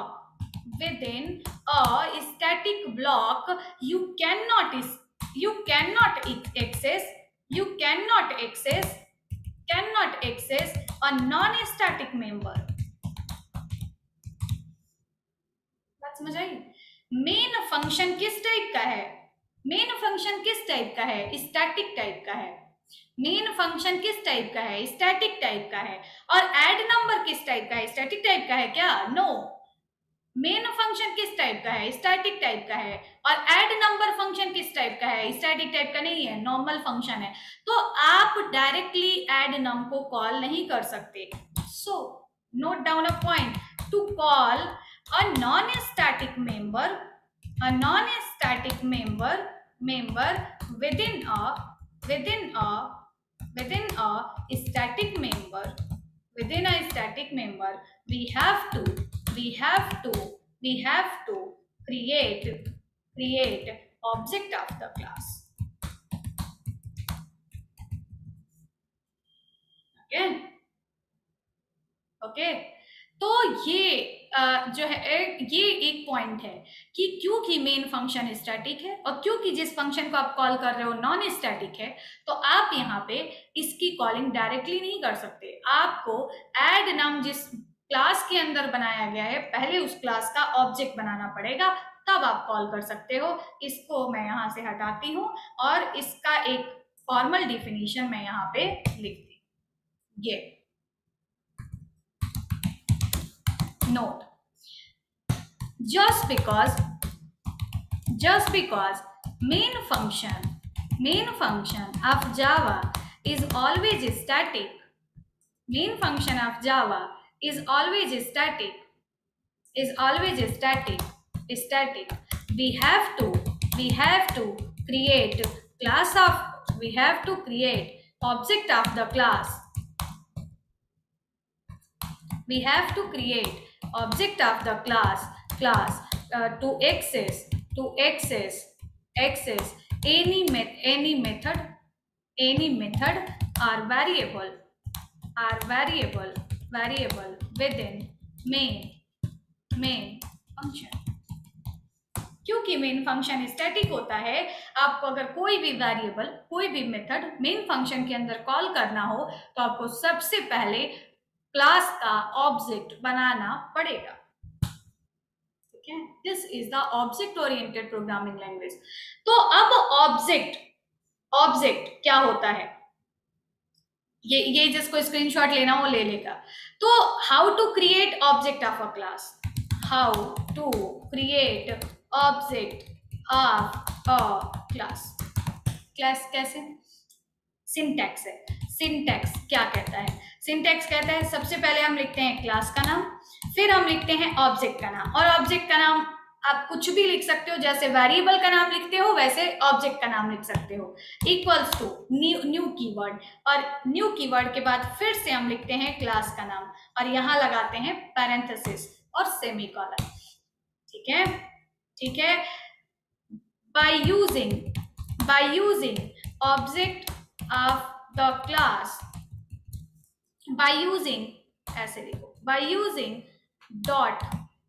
A: block you cannot access a non-static member। बात समझ आई? मेन फंक्शन किस टाइप का है? मेन फंक्शन किस टाइप का है? स्टैटिक टाइप का है। मेन फंक्शन किस टाइप का है? स्टैटिक टाइप का है। और ऐड नंबर किस टाइप का है? स्टैटिक टाइप का है क्या? नो। मेन फंक्शन किस टाइप का है? स्टैटिक टाइप का है। और ऐड नंबर फंक्शन किस टाइप का है? स्टैटिक टाइप का नहीं है, नॉर्मल फंक्शन है। तो आप डायरेक्टली ऐड नम को कॉल नहीं कर सकते। So note down a point, to call a non-static member within a static member, we have to create object of the class। Okay तो ये जो है ये एक पॉइंट है कि क्योंकि मेन फंक्शन स्टैटिक है और क्योंकि जिस फंक्शन को आप कॉल कर रहे हो नॉन स्टैटिक है, तो आप यहाँ पे इसकी कॉलिंग डायरेक्टली नहीं कर सकते। आपको ऐड नम जिस क्लास के अंदर बनाया गया है, पहले उस क्लास का ऑब्जेक्ट बनाना पड़ेगा, तब आप कॉल कर सकते हो। इसको मैं यहाँ से हटाती हूँ और इसका एक फॉर्मल डिफिनीशन मैं यहाँ पे लिखती हूँ। ये note, just because main function of Java is always static, we have to create object of the class. We have to create object of the class to access any method or variable within main function। क्योंकि main function static होता है, आपको अगर कोई भी variable, कोई भी method main function के अंदर कॉल करना हो तो आपको सबसे पहले क्लास का ऑब्जेक्ट बनाना पड़ेगा। ठीक है, this is the object oriented programming language. तो अब ऑब्जेक्ट क्या होता है, ये जिसको स्क्रीनशॉट लेना वो ले लेगा। तो how to create object of a class, class कैसे? सिंटैक्स है। सिंटैक्स क्या कहता है? सिंटैक्स कहता है सबसे पहले हम लिखते हैं क्लास का नाम, फिर हम लिखते हैं ऑब्जेक्ट का नाम। और ऑब्जेक्ट का नाम आप कुछ भी लिख सकते हो, जैसे वेरिएबल का नाम लिखते हो वैसे ऑब्जेक्ट का नाम लिख सकते हो। इक्वल्स टू न्यू कीवर्ड, और न्यू कीवर्ड के बाद फिर से हम लिखते हैं क्लास का नाम और यहाँ लगाते हैं पैरेंथेसिस और सेमीकोलन। ठीक है। By using object of the class, by using dot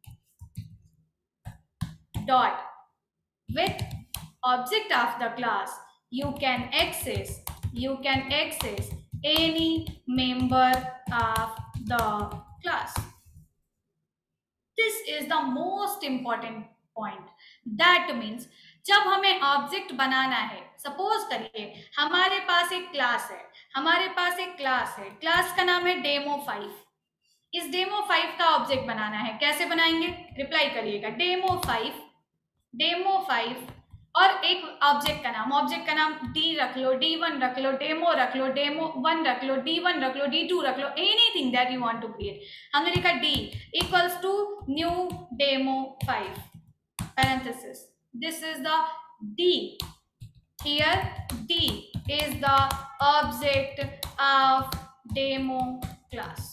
A: with object of the class, you can access any member of the class. This is the most important point. That means जब हमें object बनाना है, suppose करिए हमारे पास एक class है, class का नाम है डेमो5। इस डेमो5 का ऑब्जेक्ट बनाना है, कैसे बनाएंगे? रिप्लाई करिएगा, डेमो5 और एक ऑब्जेक्ट का नाम डी रख लो, D1 रख लो, डेमो रख लो, डेमो1 रख लो, D1 रख लो, D2 रख लो, anything that you want to create. हमने लिखा D equals to new demo five parenthesis, this is the D, here D is the object of demo class।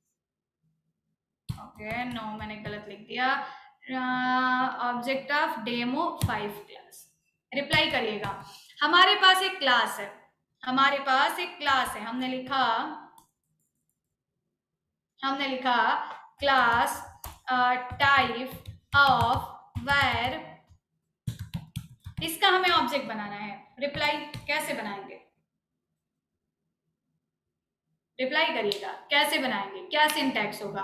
A: Okay no, मैंने गलत लिख दिया, object of demo five class. Reply करिएगा, हमारे पास एक class है, हमने लिखा क्लास टाइप ऑफ वेर, इसका हमें ऑब्जेक्ट बनाना है। रिप्लाई कैसे बनाएंगे? रिप्लाई करिएगा, कैसे बनाएंगे, क्या सिंटैक्स होगा?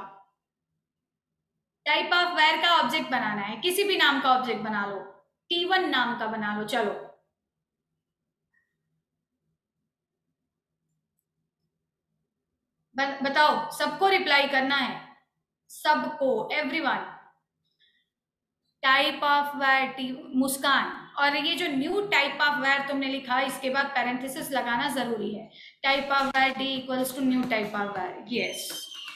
A: टाइप ऑफ वेर का ऑब्जेक्ट बनाना है, किसी भी नाम का ऑब्जेक्ट बना लो, T1 नाम का बना लो। चलो बताओ, सबको रिप्लाई करना है, सबको, everyone. Type of var Muskan, और ये जो न्यू टाइप ऑफ वेर तुमने लिखा, इसके बाद पैरेंथेसिस लगाना जरूरी है। Type of var D equals to new type of var, yes.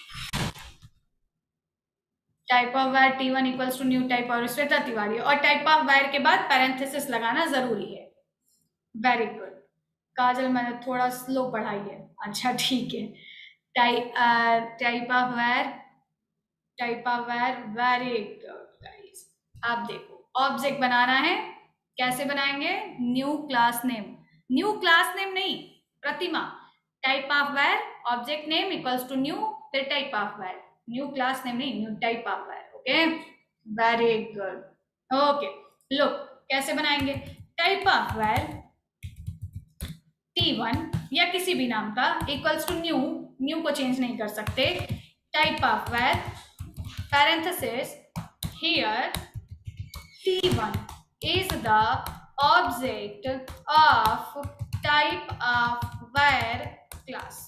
A: Type of var T1 equals to new type और श्वेता तिवारी, और टाइप ऑफ वेर के बाद पैरेंथेसिस लगाना जरूरी है। वेरी गुड काजल, मैंने थोड़ा स्लो पढ़ाई है, अच्छा ठीक है। Type of var, very good guys. आप देखो, ऑब्जेक्ट बनाना है, कैसे बनाएंगे? न्यू क्लास नेम नहीं, Pratima. Type of var object name equals to new, फिर type of var, new class name नहीं, new type of var. Okay very good. Okay look, कैसे बनाएंगे? टाइप ऑफ वेर T1 या किसी भी नाम का इक्वल्स टू न्यू को चेंज नहीं कर सकते। Type of var parenthesis, here T1 is the object of type of var class।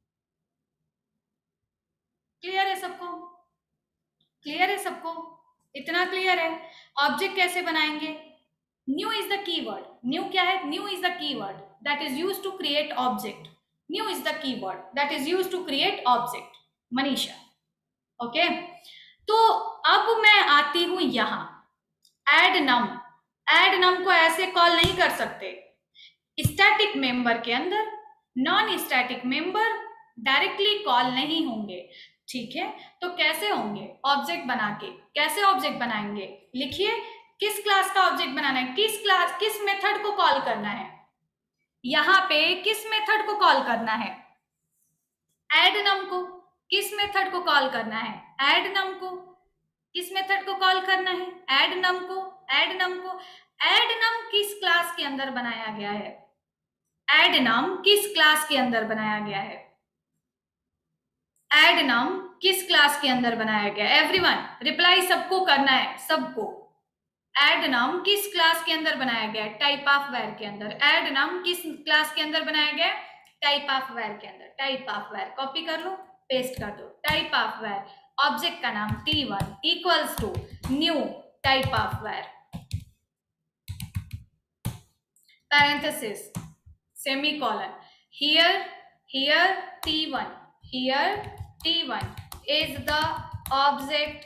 A: Clear है सबको? इतना क्लियर है? ऑब्जेक्ट कैसे बनाएंगे? New is the keyword. New क्या है? New is the keyword that is used to create object. New is the keyword that is used to create object. Manisha, okay. तो अब मैं आती हूं यहां, एड नम को ऐसे कॉल नहीं कर सकते। स्टैटिक मेंबर के अंदर non static member directly call नहीं होंगे, ठीक है? तो कैसे होंगे? ऑब्जेक्ट बना के। कैसे ऑब्जेक्ट बनाएंगे? लिखिए, किस क्लास का ऑब्जेक्ट बनाना है, किस मेथड को कॉल करना है, यहां पे किस मेथड को कॉल करना है? एड नम को। किस मेथड को कॉल करना है? एड नम को। किस मेथड को कॉल करना है? एड नम को। एड नम किस क्लास के अंदर बनाया गया है? एड नम किस क्लास के अंदर बनाया गया है? एड नम किस क्लास के अंदर बनाया गया? एवरीवन रिप्लाई सबको करना है, सबको। एड नम किस क्लास के अंदर बनाया गया? टाइप ऑफ वेर के अंदर। एड नम किस क्लास के अंदर बनाया गया? टाइप ऑफ वेर के अंदर। टाइप ऑफ वेर कॉपी कर लो, पेस्ट कर दो। टाइप ऑफ वेर, ऑब्जेक्ट का नाम T1 equals to new type of var, parenthesis, semicolon, here T1 is the object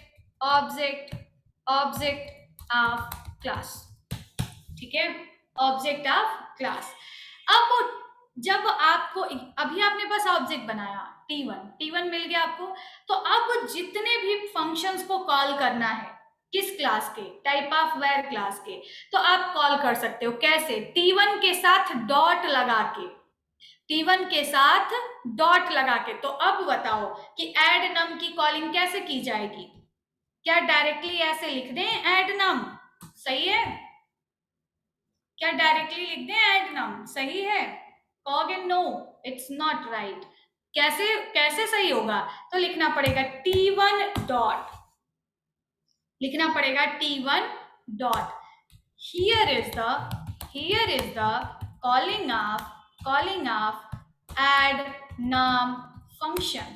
A: of class, ठीक है? Object of class. अब जब आपको, अभी आपने बस ऑब्जेक्ट बनाया T1 मिल गया आपको, तो अब जितने भी फंक्शंस को कॉल करना है, किस क्लास के? टाइप ऑफ वेर क्लास के, तो आप कॉल कर सकते हो। कैसे? T1 के साथ डॉट लगा के, T1 के साथ डॉट लगा के। तो अब बताओ कि एड नम की कॉलिंग कैसे की जाएगी? क्या डायरेक्टली ऐसे लिख दें एड नम? सही है? क्या डायरेक्टली लिख दें एड नम? सही है? कहोगे नो इट्स नॉट राइट। कैसे सही होगा? तो लिखना पड़ेगा T1 डॉट, लिखना पड़ेगा T1 dot. here is the calling of add num function।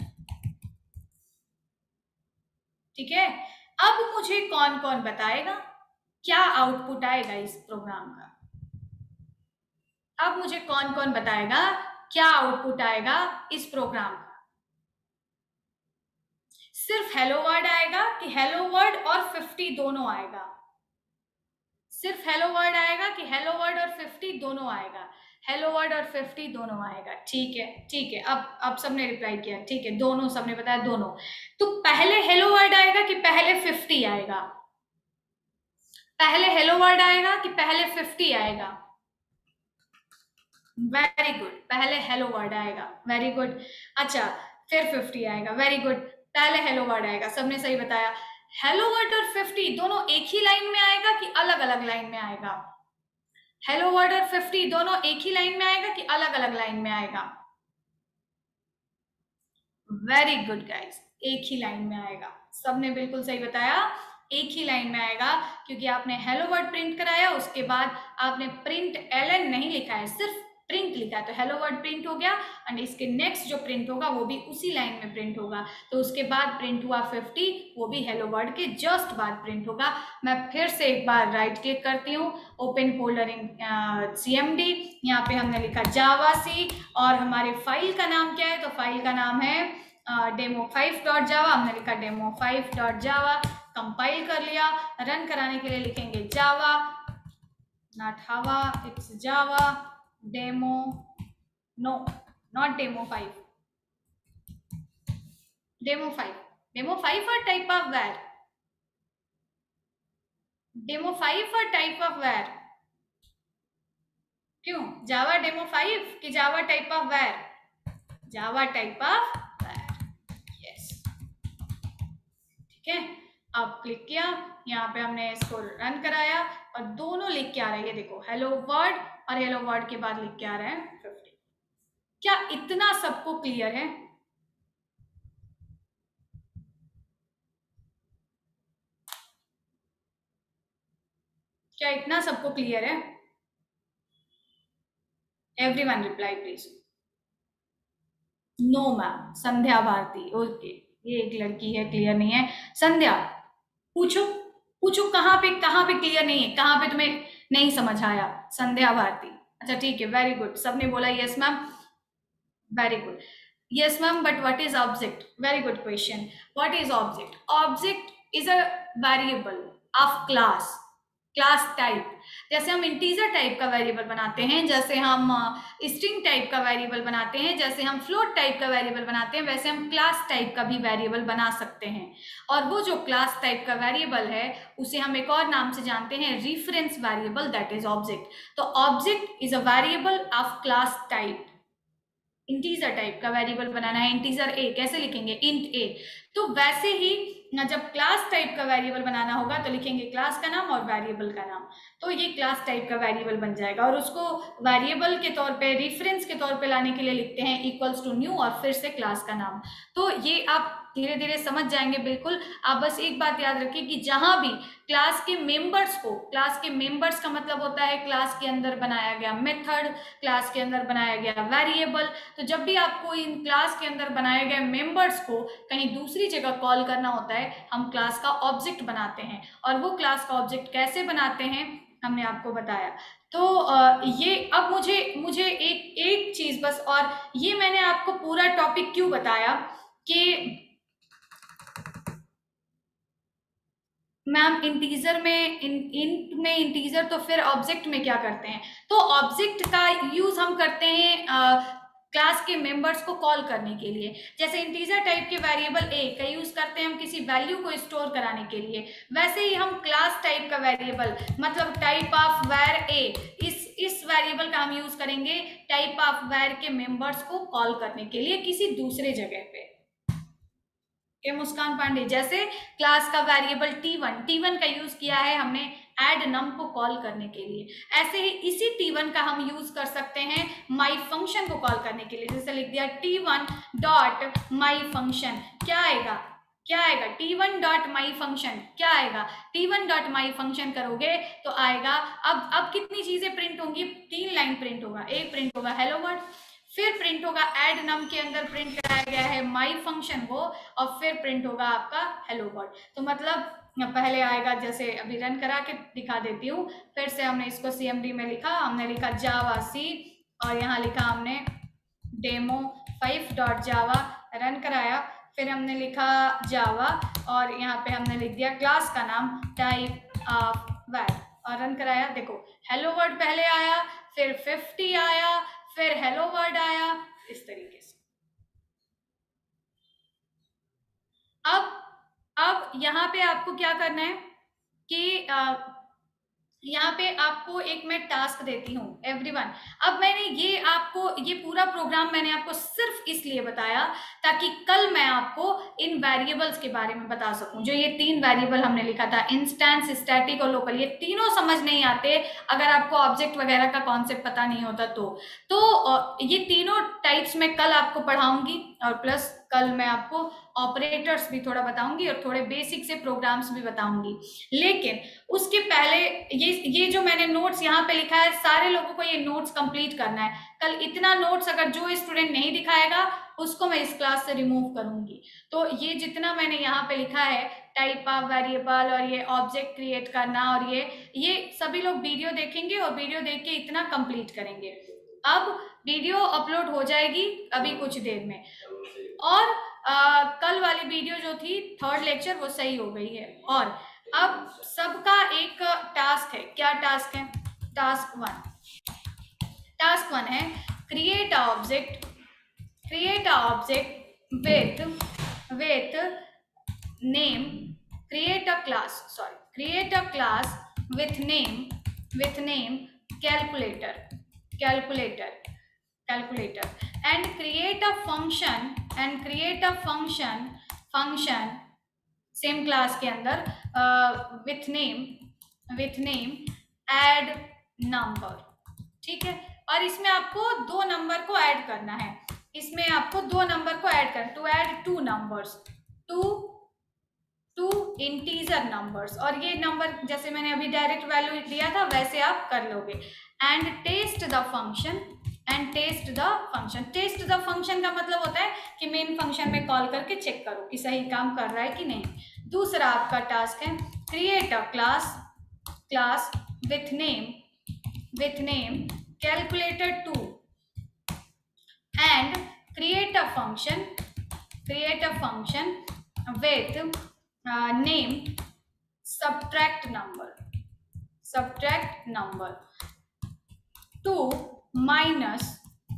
A: ठीक है, अब मुझे कौन कौन बताएगा क्या आउटपुट आएगा इस प्रोग्राम का? अब मुझे कौन कौन बताएगा क्या आउटपुट आएगा इस प्रोग्राम का? सिर्फ हेलो वर्ड आएगा कि हेलो वर्ड और 50 दोनों आएगा? सिर्फ हेलो वर्ड आएगा कि हेलो वर्ड और 50 दोनों आएगा? हेलो वर्ड और 50 दोनों आएगा। ठीक है, ठीक है, अब सबने रिप्लाई किया। ठीक है, दोनों, सबने बताया दोनों। तो पहले हेलो वर्ड आएगा कि पहले 50 आएगा? पहले हेलो वर्ड आएगा कि पहले 50 आएगा? वेरी गुड, पहले हेलो वर्ड आएगा। Very good. अच्छा, फिर 50 आएगा। वेरी गुड, पहले हेलो वर्ड आएगा। सबने सही बताया। हेलो वर्ड और 50 दोनों एक ही लाइन में आएगा कि अलग अलग लाइन में आएगा? हेलो वर्ड और 50 दोनों एक ही लाइन में आएगा कि अलग अलग लाइन में आएगा? वेरी गुड गाइस, एक ही लाइन में आएगा। सबने बिल्कुल सही बताया, एक ही लाइन में आएगा, क्योंकि आपने हेलो वर्ड प्रिंट कराया, उसके बाद आपने प्रिंट एलन नहीं लिखा है, सिर्फ प्रिंट लिखा है। तो हेलो वर्ड प्रिंट हो गया एंड इसके नेक्स्ट जो प्रिंट होगा वो भी उसी लाइन में प्रिंट होगा। तो उसके बाद प्रिंट हुआ 50, वो भी हेलो वर्ड के जस्ट बाद प्रिंट होगा। मैं फिर से एक बार राइट क्लिक करती हूँ, ओपन फोल्डर इन CMD। यहाँ पे हमने लिखा जावा सी और हमारे फाइल का नाम क्या है? तो फाइल का नाम है demo5.java। हमने लिखा demo5.java, कंपाइल कर लिया। रन कराने के लिए लिखेंगे जावा, नॉट हवा, it's Java demo, no not demo5, demo5 और टाइप ऑफ वेर, demo5 और टाइप ऑफ वेर। क्यों जावा demo5 कि Java type of var? Java type of var, yes. ठीक है, अब क्लिक किया, यहाँ पे हमने इसको रन कराया और दोनों लिख के आ रहा है। ये देखो, हेलो वर्ड और हेलो वर्ड के बाद लिख के आ रहे हैं 50। क्या इतना सबको क्लियर है? क्या इतना सबको क्लियर है? Everyone reply please. No ma'am, Sandhya Bharti. Okay, ये एक लड़की है, क्लियर नहीं है। संध्या, पूछो पूछो, कहाँ पे क्लियर नहीं है? कहाँ पे तुम्हें नहीं समझ आया? संध्या भारती, अच्छा ठीक है, वेरी गुड। सबने बोला yes ma'am, very good. Yes, ma'am, but what is object? Very good question. What is object? Object is a variable of class, class type। जैसे हम इंटीजर टाइप का वेरिएबल बनाते हैं, जैसे हम स्ट्रिंग टाइप का वेरिएबल बनाते हैं, जैसे हम फ्लोट टाइप का वेरिएबल बनाते हैं, वैसे हम क्लास टाइप का भी वेरिएबल बना सकते हैं। और वो जो क्लास टाइप का वेरिएबल है उसे हम एक और नाम से जानते हैं, reference variable, that is object. तो object is a variable of class type. Integer type का वेरिएबल बनाना है, इंटीजर ए कैसे लिखेंगे? Int A. तो वैसे ही जब क्लास टाइप का वेरिएबल बनाना होगा तो लिखेंगे क्लास का नाम और वेरिएबल का नाम। तो ये क्लास टाइप का वेरिएबल बन जाएगा और उसको वेरिएबल के तौर पे, रेफरेंस के तौर पे लाने के लिए लिखते हैं इक्वल्स टू न्यू और फिर से क्लास का नाम। तो ये आप धीरे धीरे समझ जाएंगे। बिल्कुल, आप बस एक बात याद रखिए कि जहां भी क्लास के मेंबर्स को, क्लास के मेंबर्स का मतलब होता है क्लास के अंदर बनाया गया मेथड, क्लास के अंदर बनाया गया वेरिएबल। तो जब भी आपको इन क्लास के अंदर बनाए गए मेंबर्स को कहीं दूसरी जगह कॉल करना होता है, हम क्लास का ऑब्जेक्ट बनाते हैं। और वो क्लास का ऑब्जेक्ट कैसे बनाते हैं हमने आपको बताया। तो ये अब मुझे एक चीज बस, और ये मैंने आपको पूरा टॉपिक क्यों बताया कि मैम इंटीजर में इंट में इंटीजर, तो फिर ऑब्जेक्ट में क्या करते हैं? तो ऑब्जेक्ट का यूज हम करते हैं क्लास के मेंबर्स को कॉल करने के लिए। जैसे इंटीजर टाइप के वेरिएबल ए का यूज करते हैं हम किसी वैल्यू को स्टोर कराने के लिए, वैसे ही हम क्लास टाइप का वेरिएबल, मतलब टाइप ऑफ वेर ए, इस वेरिएबल का हम यूज करेंगे टाइप ऑफ वेर के मेंबर्स को कॉल करने के लिए किसी दूसरे जगह पे। मुस्कान पांडे, जैसे क्लास का वेरिएबल T1 का यूज किया है हमने एड नम को कॉल करने के लिए, ऐसे ही इसी T1 का हम यूज कर सकते हैं माई फंक्शन को कॉल करने के लिए। जैसे लिख दिया T1 डॉट माई फंक्शन, क्या आएगा? क्या आएगा, t1.my फंक्शन क्या आएगा, t1.my फंक्शन करोगे तो आएगा। अब कितनी चीजें प्रिंट होंगी, 3 लाइन प्रिंट होगा। एक प्रिंट होगा हेलो वर्ड, फिर प्रिंट होगा एड नम के अंदर प्रिंट कराया गया है माई फंक्शन वो, और फिर प्रिंट होगा आपका हेलो वर्ड। तो मतलब पहले आएगा, जैसे अभी रन करा के दिखा देती हूँ, फिर से हमने इसको CMD में लिखा, हमने लिखा जावा सी, और यहाँ लिखा हमने डेमो 5.java, रन कराया, फिर हमने लिखा जावा, और यहाँ पे हमने लिख दिया क्लास का नाम टाइप ऑफ वेब, और रन कराया। देखो हेलो वर्ड पहले आया, फिर 50 आया, फिर हेलो वर्ड आया, इस तरीके से। अब यहाँ पे आपको क्या करना है कि यहाँ पे आपको एक मैं टास्क देती हूँ एवरीवन। अब मैंने ये आपको ये पूरा प्रोग्राम मैंने आपको सिर्फ इसलिए बताया ताकि कल मैं आपको इन वेरिएबल्स के बारे में बता सकूं। जो ये 3 वेरिएबल हमने लिखा था, इंस्टेंस, स्टैटिक और लोकल, ये तीनों समझ नहीं आते अगर आपको ऑब्जेक्ट वगैरह का कॉन्सेप्ट पता नहीं होता तो ये तीनों टाइप्स मैं कल आपको पढ़ाऊंगी, और प्लस कल मैं आपको ऑपरेटर्स भी थोड़ा बताऊंगी और थोड़े बेसिक से प्रोग्राम्स भी बताऊंगी। लेकिन उसके पहले ये जो मैंने नोट्स यहाँ पे लिखा है, सारे लोगों को ये नोट्स कंप्लीट करना है। कल इतना नोट्स अगर जो स्टूडेंट नहीं दिखाएगा उसको मैं इस क्लास से रिमूव करूंगी। तो ये जितना मैंने यहाँ पे लिखा है, टाइप ऑफ वेरिएबल और ये ऑब्जेक्ट क्रिएट करना, और ये सभी लोग वीडियो देखेंगे और वीडियो देख के इतना कंप्लीट करेंगे। अब वीडियो अपलोड हो जाएगी अभी कुछ देर में, और कल वाली वीडियो जो थी 3rd लेक्चर वो सही हो गई है। और अब सबका एक टास्क है, क्या टास्क है, टास्क 1 है create a object with name, create a class with name calculator and create a function same class के अंदर with name add number, ठीक है। और इसमें आपको 2 नंबर को ऐड करना है, इसमें आपको 2 नंबर को ऐड करना, to add 2 numbers, to integer numbers, और ये नंबर जैसे मैंने अभी डायरेक्ट वैल्यू दिया था वैसे आप कर लोगे। And test the function test the function का मतलब होता है कि मेन फंक्शन में कॉल करके चेक करो कि सही काम कर रहा है कि नहीं। दूसरा आपका टास्क है create a class with name calculator 2 and create a function with name subtract number to minus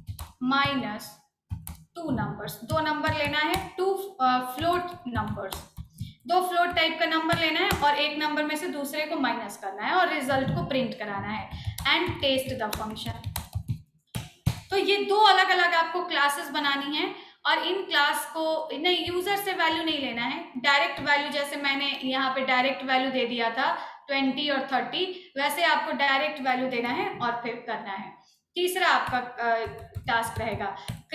A: 2 numbers, 2 number लेना है, 2 फ्लोट नंबर्स, 2 फ्लोट टाइप का नंबर लेना है और एक नंबर में से दूसरे को माइनस करना है और रिजल्ट को प्रिंट कराना है। And test the function. तो ये 2 अलग अलग आपको क्लासेस बनानी है, और इन क्लास को नहीं, यूजर से वैल्यू नहीं लेना है, डायरेक्ट वैल्यू, जैसे मैंने यहाँ पे डायरेक्ट वैल्यू दे दिया था 20 और 30, वैसे आपको डायरेक्ट वैल्यू देना है और फिर करना है। तीसरा आपका टास्क रहेगा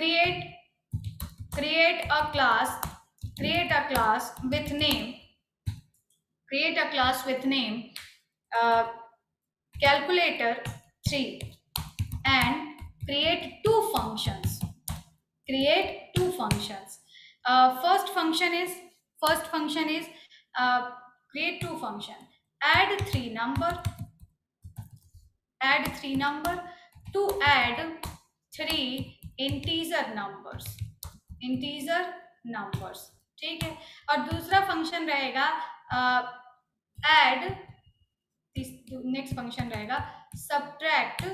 A: create a class with name calculator 3 and create 2 functions. First function is create 2 function, add 3 number to add 3 integer numbers, ठीक है। और दूसरा फंक्शन रहेगा नेक्स्ट फंक्शन रहेगा subtract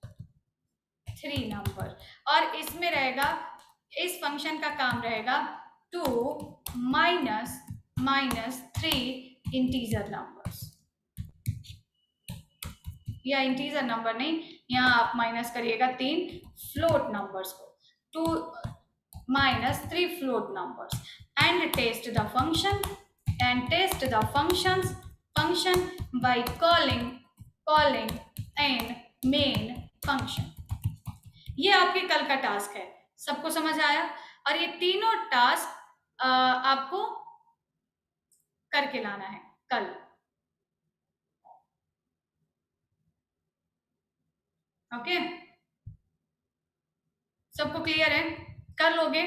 A: 3 नंबर, और इसमें रहेगा, इस फंक्शन का काम रहेगा टू माइनस 3 इंटीजर नंबर्स, या इंटीजर नंबर नहीं, यहाँ आप माइनस करिएगा 3 फ्लोट नंबर्स को, 2 minus 3 float numbers, and test the function by calling in main function। ये आपके कल का टास्क है, सबको समझ आया। और ये तीनों टास्क आपको करके लाना है कल। ओके, सबको क्लियर है? कर लोगे?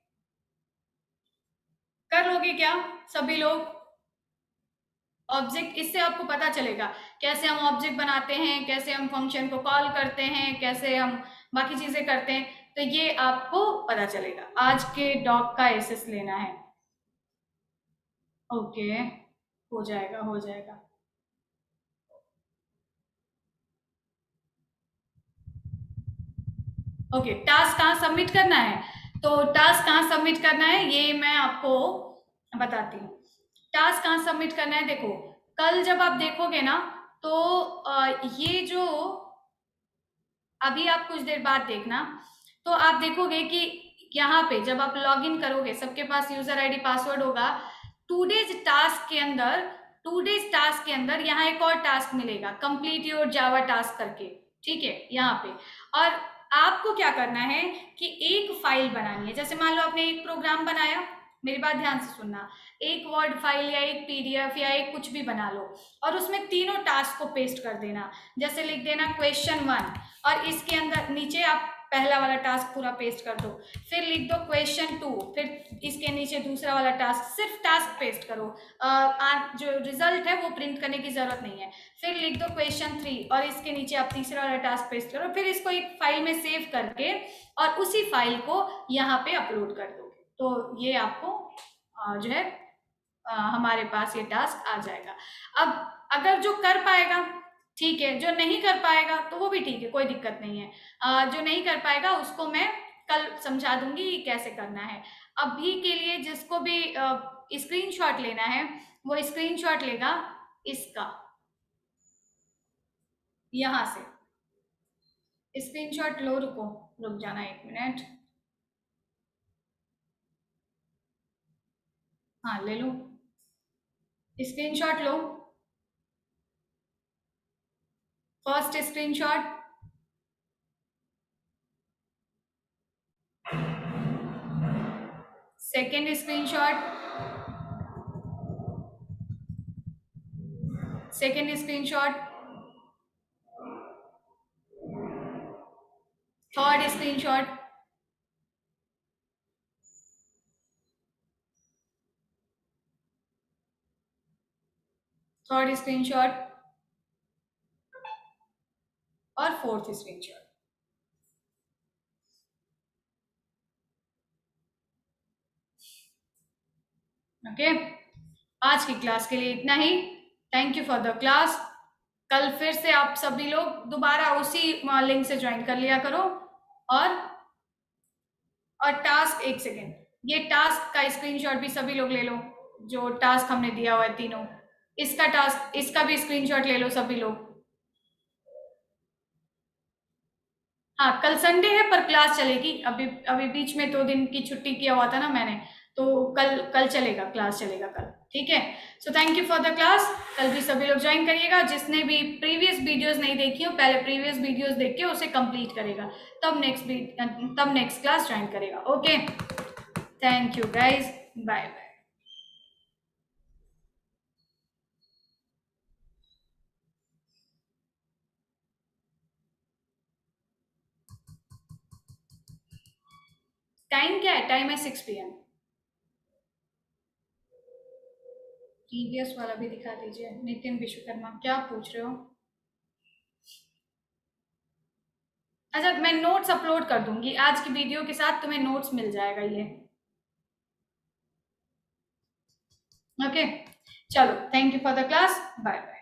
A: कर लोगे क्या सभी लोग? ऑब्जेक्ट, इससे आपको पता चलेगा कैसे हम ऑब्जेक्ट बनाते हैं, कैसे हम फंक्शन को कॉल करते हैं, कैसे हम बाकी चीजें करते हैं, तो ये आपको पता चलेगा। आज के डॉग का एसएस लेना है। ओके, हो जाएगा हो जाएगा। ओके, टास्क कहाँ सबमिट करना है? तो टास्क कहाँ सबमिट करना है ये मैं आपको बताती हूँ। टास्क कहाँ सबमिट करना है, देखो कल जब आप देखोगे ना, तो ये जो अभी आप कुछ देर बाद देखना, तो आप देखोगे कि यहाँ पे जब आप लॉग इन करोगे, सबके पास यूजर आईडी पासवर्ड होगा। टूडेज टास्क के अंदर, टूडेज टास्क के अंदर यहाँ एक और टास्क मिलेगा, कंप्लीट योर जावा टास्क करके, ठीक है यहाँ पे। और आपको क्या करना है कि एक फाइल बनानी है। जैसे मान लो आपने एक प्रोग्राम बनाया, मेरी बात ध्यान से सुनना, एक वर्ड फाइल या एक पीडीएफ या एक कुछ भी बना लो, और उसमें तीनों टास्क को पेस्ट कर देना। जैसे लिख देना क्वेश्चन 1, और इसके अंदर नीचे आप पहला वाला टास्क पूरा पेस्ट कर दो, फिर लिख दो क्वेश्चन 2, फिर इसके नीचे दूसरा वाला टास्क, सिर्फ टास्क पेस्ट करो। जो रिजल्ट है वो प्रिंट करने की जरूरत नहीं है। फिर लिख दो क्वेश्चन 3 और इसके नीचे आप तीसरा वाला टास्क पेस्ट करो, फिर इसको एक फाइल में सेव करके और उसी फाइल को यहाँ पे अपलोड कर दो। तो ये आपको जो है हमारे पास ये टास्क आ जाएगा। अब अगर जो कर पाएगा ठीक है, जो नहीं कर पाएगा तो वो भी ठीक है, कोई दिक्कत नहीं है। जो नहीं कर पाएगा उसको मैं कल समझा दूंगी कैसे करना है। अभी के लिए जिसको भी स्क्रीनशॉट लेना है वो स्क्रीनशॉट लेगा इसका, यहाँ से स्क्रीनशॉट लो। रुको, रुक जाना 1 मिनट। हाँ ले लो, स्क्रीनशॉट लो। First screenshot, second screenshot, second screenshot, third screenshot, third screenshot और फोर्थ स्क्रीनशॉट। ओके, आज की क्लास के लिए इतना ही। Thank you for the class. कल फिर से आप सभी लोग दोबारा उसी लिंक से ज्वाइन कर लिया करो। और टास्क, एक सेकेंड, ये टास्क का स्क्रीनशॉट भी सभी लोग ले लो, जो टास्क हमने दिया हुआ है तीनों, इसका टास्क, इसका भी स्क्रीनशॉट ले लो सभी लोग। हाँ कल संडे है पर क्लास चलेगी। अभी अभी बीच में 2 दिन की छुट्टी किया हुआ था ना मैंने, तो कल कल चलेगा, क्लास चलेगा कल, ठीक है। So thank you for the class. कल भी सभी लोग ज्वाइन करिएगा। जिसने भी प्रीवियस वीडियोस नहीं देखी हो, पहले प्रीवियस वीडियोस देख के उसे कंप्लीट करेगा, तब नेक्स्ट क्लास ज्वाइन करेगा। Okay, thank you guys, bye bye. Time क्या है? टाइम है 6 PM। प्रीवियस वाला भी दिखा दीजिए। नितिन विश्वकर्मा, क्या पूछ रहे हो? अच्छा, मैं नोट्स अपलोड कर दूंगी आज की वीडियो के साथ, तुम्हें नोट्स मिल जाएगा ये। ओके, चलो, thank you for the class, bye bye.